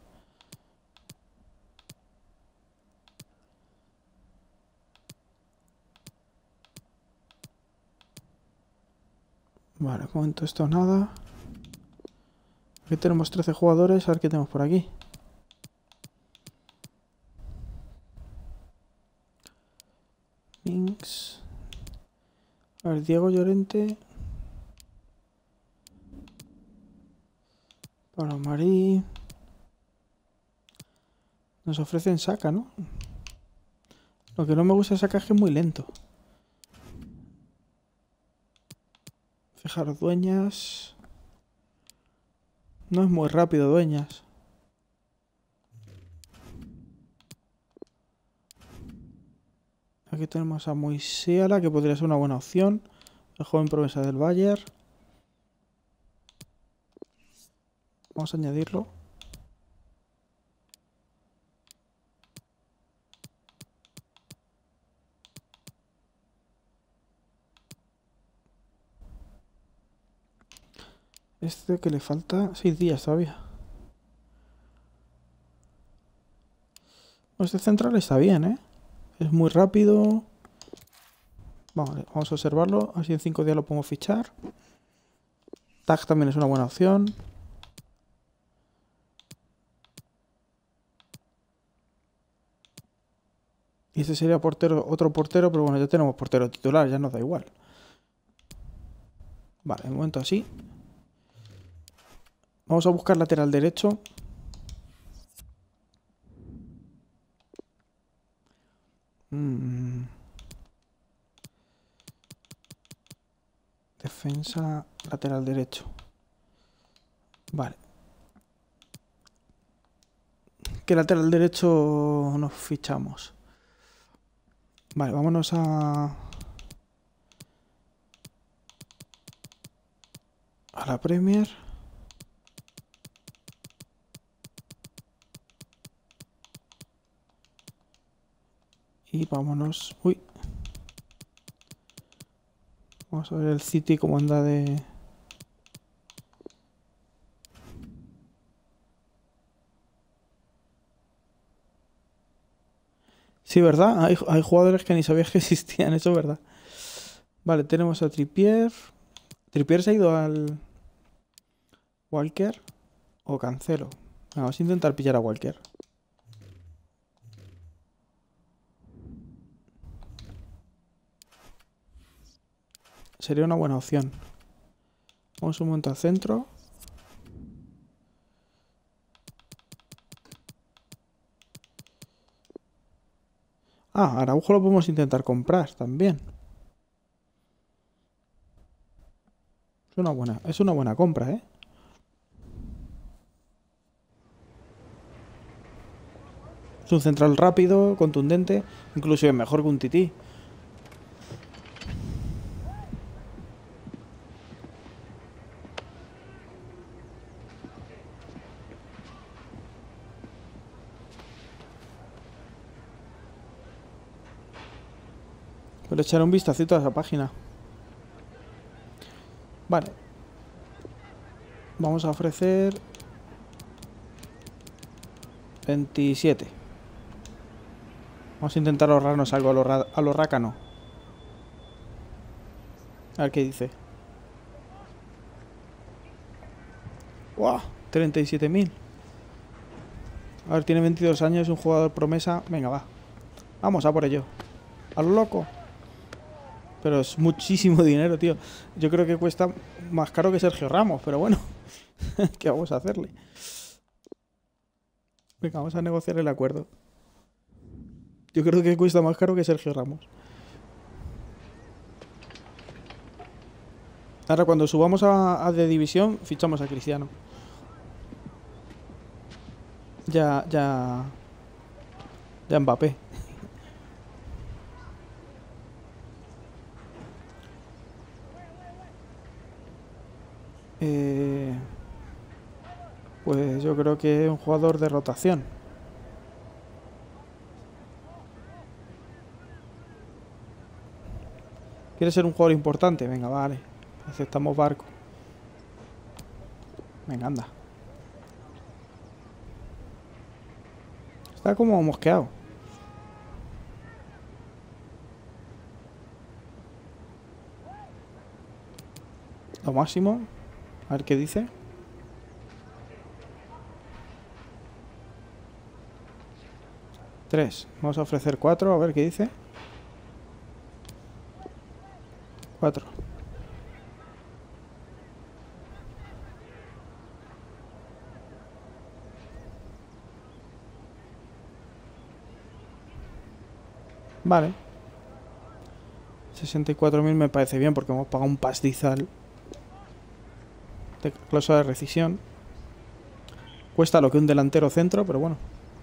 Vale, momento esto nada. Aquí tenemos trece jugadores, a ver qué tenemos por aquí. Links. A ver, Diego Llorente. Para Marí. Nos ofrecen saca, ¿no? Lo que no me gusta de saca es que es muy lento. Fijaros, dueñas. No es muy rápido, dueñas. Aquí tenemos a Moisiala, que podría ser una buena opción. El joven promesa del Bayern. Vamos a añadirlo. Este que le falta seis días todavía. Este central está bien, ¿eh? Es muy rápido. Vale, vamos a observarlo. Así en cinco días lo podemos fichar. Tag también es una buena opción. Y este sería portero, otro portero, pero bueno, ya tenemos portero titular, ya nos da igual. Vale, de momento así. Vamos a buscar lateral derecho. Mm. Defensa, lateral derecho. Vale. ¿Qué lateral derecho nos fichamos? Vale, vámonos a... a la Premier. Y vámonos... Uy. Vamos a ver el City cómo anda de... Sí, ¿verdad? Hay, hay jugadores que ni sabías que existían, eso es verdad. Vale, tenemos a Trippier. Trippier se ha ido al... Walker o Cancelo. Vamos a intentar pillar a Walker. Sería una buena opción. Vamos un momento al centro. Ah, Araujo lo podemos intentar comprar también. Es una buena, es una buena compra, ¿eh? Es un central rápido, contundente, inclusive mejor que un Tití. Voy a echar un vistacito a esa página. Vale. Vamos a ofrecer veintisiete. Vamos a intentar ahorrarnos algo a lo, a lo rácano. A ver qué dice. ¡Wow! treinta y siete mil. A ver, tiene veintidós años, es un jugador promesa. Venga, va. Vamos a por ello. A lo loco. Pero es muchísimo dinero, tío. Yo creo que cuesta más caro que Sergio Ramos, pero bueno. ¿Qué vamos a hacerle? Venga, vamos a negociar el acuerdo. Yo creo que cuesta más caro que Sergio Ramos. Ahora cuando subamos a, a de división, fichamos a Cristiano. Ya, ya... Ya Mbappé. Eh, pues yo creo que es un jugador de rotación. ¿Quiere ser un jugador importante? Venga, vale. Aceptamos barco. Venga, anda. Está como mosqueado. Lo máximo. A ver qué dice. Tres. Vamos a ofrecer cuatro. A ver qué dice. Cuatro. Vale. sesenta y cuatro mil me parece bien porque hemos pagado un pastizal de cláusula de rescisión. Cuesta lo que un delantero centro, pero bueno.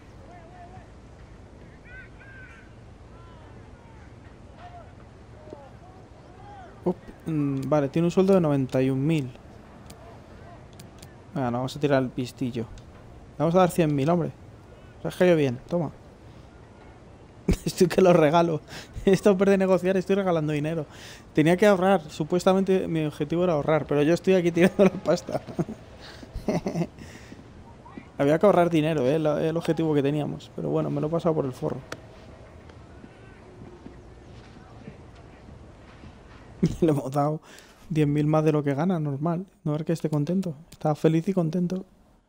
Up, mmm, vale, tiene un sueldo de noventa y un mil. Venga, no, vamos a tirar el pistillo. Le vamos a dar cien mil, hombre. Se ha caído bien, toma. Estoy que lo regalo. Esto de negociar, estoy regalando dinero. Tenía que ahorrar. Supuestamente mi objetivo era ahorrar, pero yo estoy aquí tirando la pasta. Había que ahorrar dinero, ¿eh? El, el objetivo que teníamos. Pero bueno, me lo he pasado por el forro. Le hemos dado diez mil más de lo que gana, normal. No ver que esté contento. Está feliz y contento.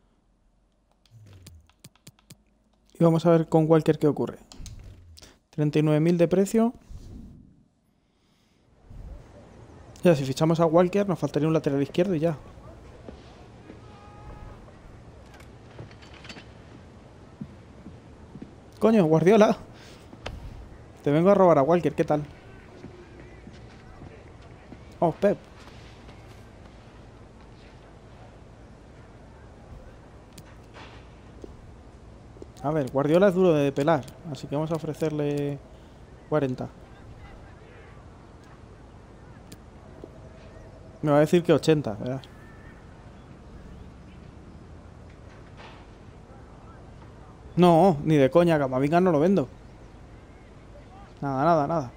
Y vamos a ver con Walker qué ocurre. treinta y nueve mil de precio. Ya, si fichamos a Walker nos faltaría un lateral izquierdo y ya. Coño, Guardiola. Te vengo a robar a Walker, ¿qué tal? Oh, Pep. A ver, Guardiola es duro de pelar, así que vamos a ofrecerle cuarenta. Me va a decir que ochenta, ¿verdad? No, ni de coña, Camavinga no lo vendo. Nada, nada, nada.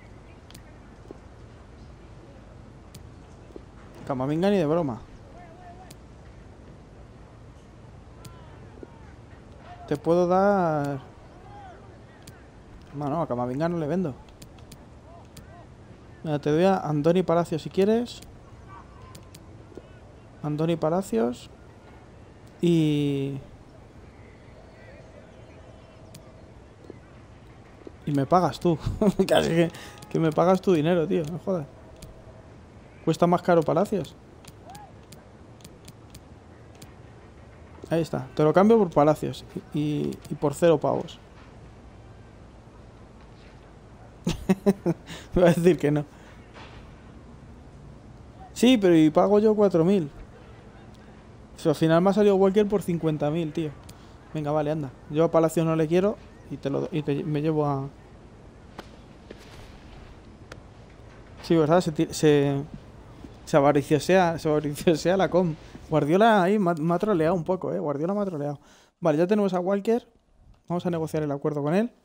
Camavinga ni de broma. Te puedo dar... No, no, a Camavinga no le vendo. Mira, te doy a Andoni Palacios si quieres. Andoni Palacios. Y... Y me pagas tú. Casi que, que me pagas tu dinero, tío. No jodas. Cuesta más caro Palacios. Ahí está. Te lo cambio por Palacios. Y, y, y por cero pavos. Me va a decir que no. Sí, pero y pago yo cuatro mil. O sea, al final me ha salido Walker por cincuenta mil, tío. Venga, vale, anda. Yo a Palacios no le quiero. Y te lo y te, me llevo a... Sí, ¿verdad? Se, se, se avariciosea, se avariciosea la com. Guardiola ahí me ha, me ha troleado un poco, ¿eh? Guardiola me ha troleado. Vale, ya tenemos a Walker. Vamos a negociar el acuerdo con él.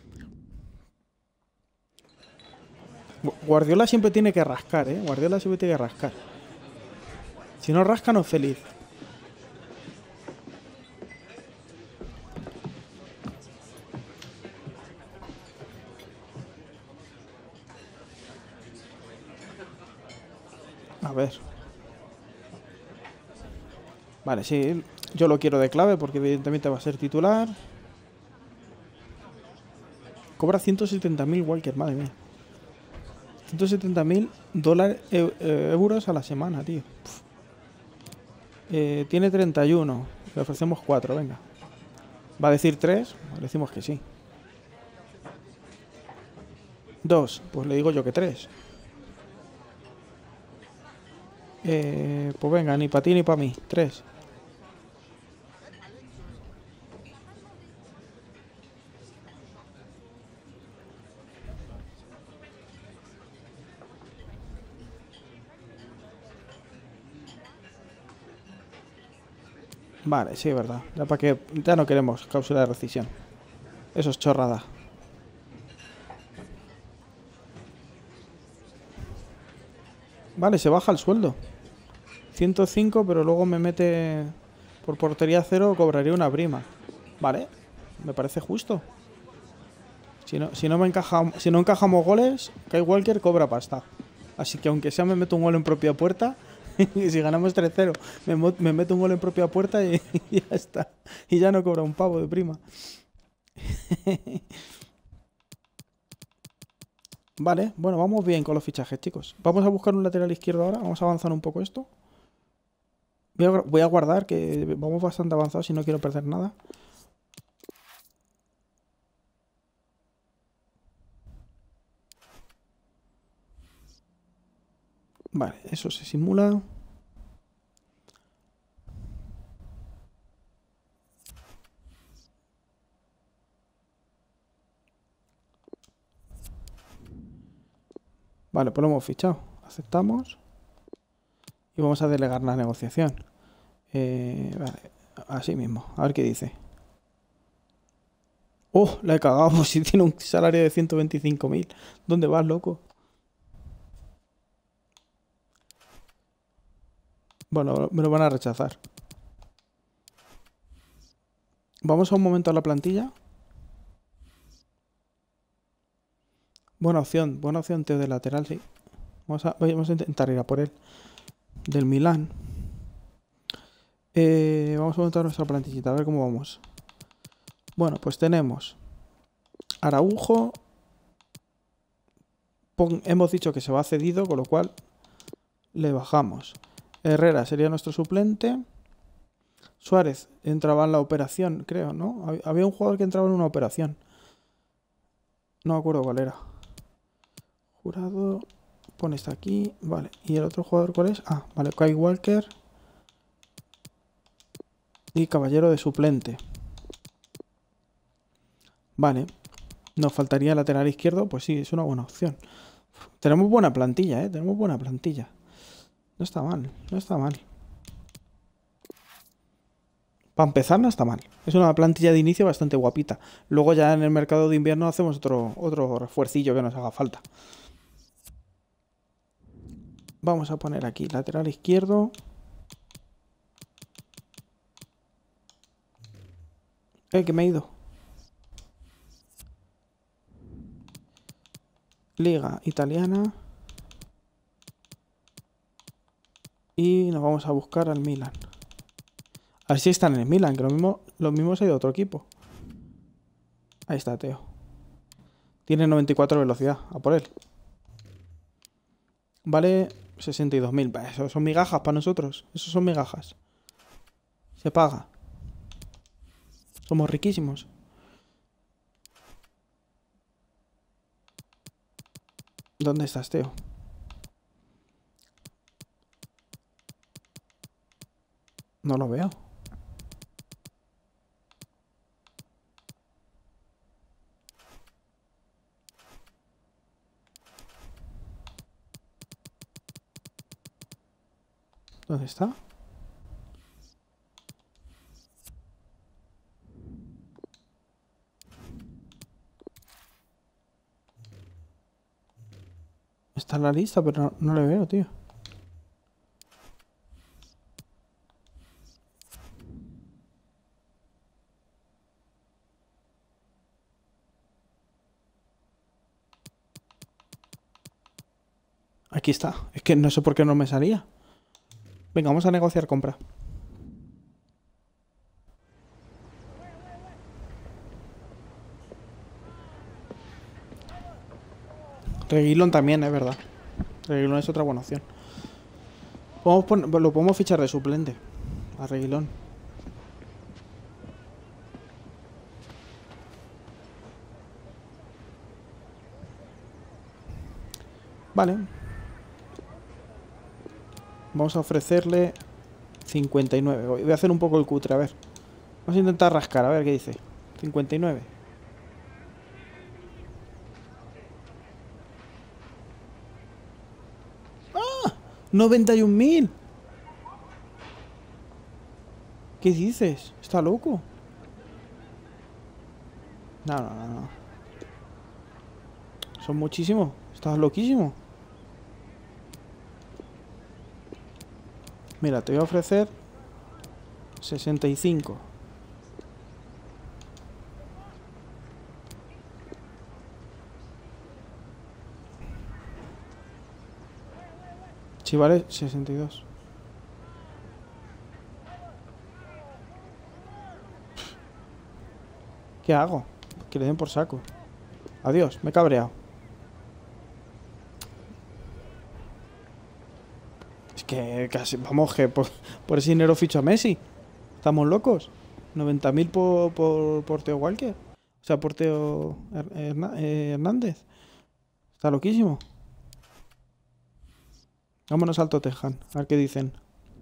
Guardiola siempre tiene que rascar, ¿eh? Guardiola siempre tiene que rascar. Si no rasca, no es feliz. A ver. Vale, sí. Yo lo quiero de clave porque evidentemente va a ser titular. Cobra ciento setenta mil Walker, madre mía. ciento setenta mil dólares, e, e, euros a la semana, tío. Eh, tiene treinta y uno. Le ofrecemos cuatro, venga. ¿Va a decir tres? Le decimos que sí. dos, pues le digo yo que tres. Eh, pues venga, ni para ti ni para mí. tres. Vale, sí, es verdad. Ya para que ya no queremos cláusula de rescisión. Eso es chorrada. Vale, se baja el sueldo. ciento cinco, pero luego me mete por portería cero, cobraría una prima. Vale, me parece justo. Si no, si no me encaja, si no encajamos goles, Kyle Walker cobra pasta. Así que aunque sea me meto un gol en propia puerta, y si ganamos tres cero, me, me meto un gol en propia puerta y, y ya está. Y ya no cobra un pavo de prima. Vale, bueno, vamos bien con los fichajes, chicos. Vamos a buscar un lateral izquierdo ahora. Vamos a avanzar un poco esto. Voy a, voy a guardar, que vamos bastante avanzados y no quiero perder nada. Vale, eso se simula. Vale, pues lo hemos fichado. Aceptamos. Y vamos a delegar la negociación. Eh, vale, así mismo. A ver qué dice. ¡Oh! La he cagado. Pues si tiene un salario de ciento veinticinco mil. ¿Dónde vas, loco? Bueno, me lo van a rechazar. Vamos a un momento a la plantilla. Buena opción, buena opción, Teo, de lateral, sí. Vamos a, vamos a intentar ir a por él. Del Milán. Eh, vamos a montar nuestra plantillita, a ver cómo vamos. Bueno, pues tenemos Araujo. Pon, hemos dicho que se va cedido, con lo cual le bajamos. Herrera sería nuestro suplente. Suárez entraba en la operación, creo, ¿no? Había un jugador que entraba en una operación. No me acuerdo cuál era. Jurado. Pone esta aquí. Vale. ¿Y el otro jugador cuál es? Ah, vale. Kyle Walker. Y Caballero de suplente. Vale. Nos faltaría lateral izquierdo. Pues sí, es una buena opción. Tenemos buena plantilla, ¿eh? Tenemos buena plantilla. No está mal. No está mal. Para empezar no está mal. Es una plantilla de inicio bastante guapita. Luego ya en el mercado de invierno hacemos otro, otro refuercillo que nos haga falta. Vamos a poner aquí lateral izquierdo. Eh, que me he ido. Liga italiana. Y nos vamos a buscar al Milan. A ver si están en el Milan, que lo mismo, lo mismo se ha ido a otro equipo. Ahí está, Teo. Tiene noventa y cuatro de velocidad. A por él. Vale sesenta y dos mil. Eso son migajas para nosotros. Eso son migajas. Se paga. Somos riquísimos. ¿Dónde estás, Teo? No lo veo. ¿Dónde está? Está en la lista, pero no, no le veo, tío. Aquí está. Es que no sé por qué no me salía. Venga, vamos a negociar compra. Reguilón también, es verdad. Reguilón es otra buena opción. Podemos poner, lo podemos fichar de suplente. A Reguilón. Vale. Vamos a ofrecerle cincuenta y nueve. Voy a hacer un poco el cutre, a ver. Vamos a intentar rascar, a ver qué dice. cincuenta y nueve. ¡Ah! ¡noventa y un mil! ¿Qué dices? ¿Está loco? No, no, no, no. Son muchísimos. Estás loquísimo. Mira, te voy a ofrecer sesenta y cinco. Sí, vale, sesenta y dos. ¿Qué hago? Que le den por saco. Adiós, me he cabreado. Es que casi, vamos, que por, por ese dinero ficho a Messi. Estamos locos. noventa mil por, por, por Teo Walker. O sea, por Teo Herna- eh, Hernández. Está loquísimo. Vámonos al Tottenham, a ver qué dicen.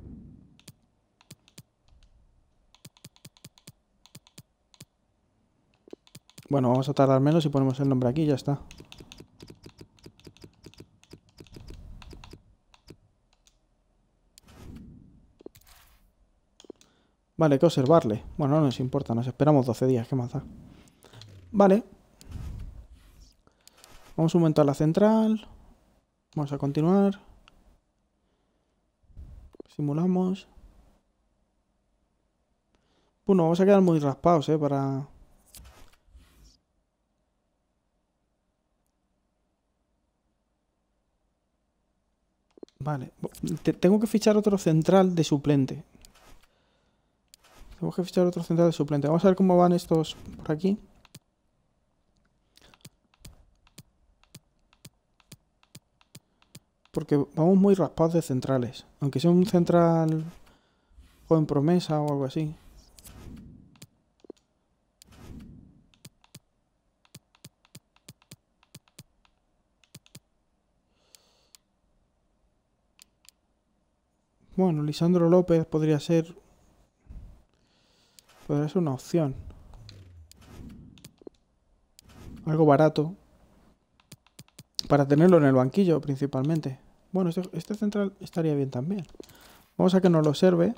Bueno, vamos a tardar menos si ponemos el nombre aquí y ya está. Vale, hay que observarle. Bueno, no nos importa, nos esperamos doce días, ¿qué más da? Vale. Vamos un momento a la central. Vamos a continuar. Simulamos. Bueno, vamos a quedar muy raspados, ¿eh? Para... Vale. Te- tengo que fichar otro central de suplente. Tengo que fichar otro central de suplente. Vamos a ver cómo van estos por aquí. Porque vamos muy raspados de centrales. Aunque sea un central joven promesa o algo así. Bueno, Lisandro López podría ser... Podría ser una opción. Algo barato. Para tenerlo en el banquillo, principalmente. Bueno, este, este central estaría bien también. Vamos a que nos lo observe.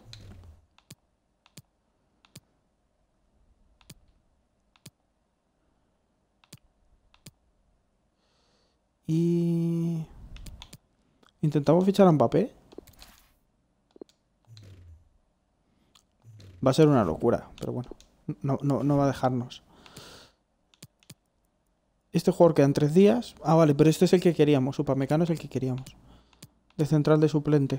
Y... Intentamos fichar a Mbappé. Va a ser una locura, pero bueno. No, no, no va a dejarnos. Este jugador queda en tres días. Ah, vale, pero este es el que queríamos. Upamecano es el que queríamos. De central de suplente.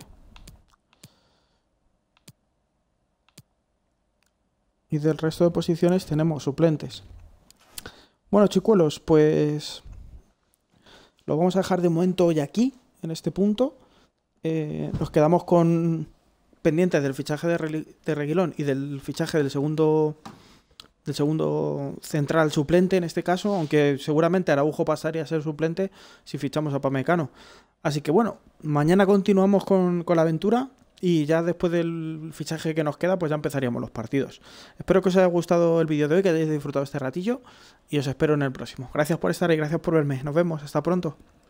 Y del resto de posiciones tenemos suplentes. Bueno, chicuelos, pues... Lo vamos a dejar de momento hoy aquí, en este punto. Eh, nos quedamos con... pendientes del fichaje de, Re de Reguilón y del fichaje del segundo... del segundo central suplente en este caso, aunque seguramente Araujo pasaría a ser suplente si fichamos a Upamecano. Así que bueno, mañana continuamos con, con la aventura y ya después del fichaje que nos queda, pues ya empezaríamos los partidos. Espero que os haya gustado el vídeo de hoy, que hayáis disfrutado este ratillo y os espero en el próximo. Gracias por estar ahí, gracias por verme. Nos vemos, hasta pronto.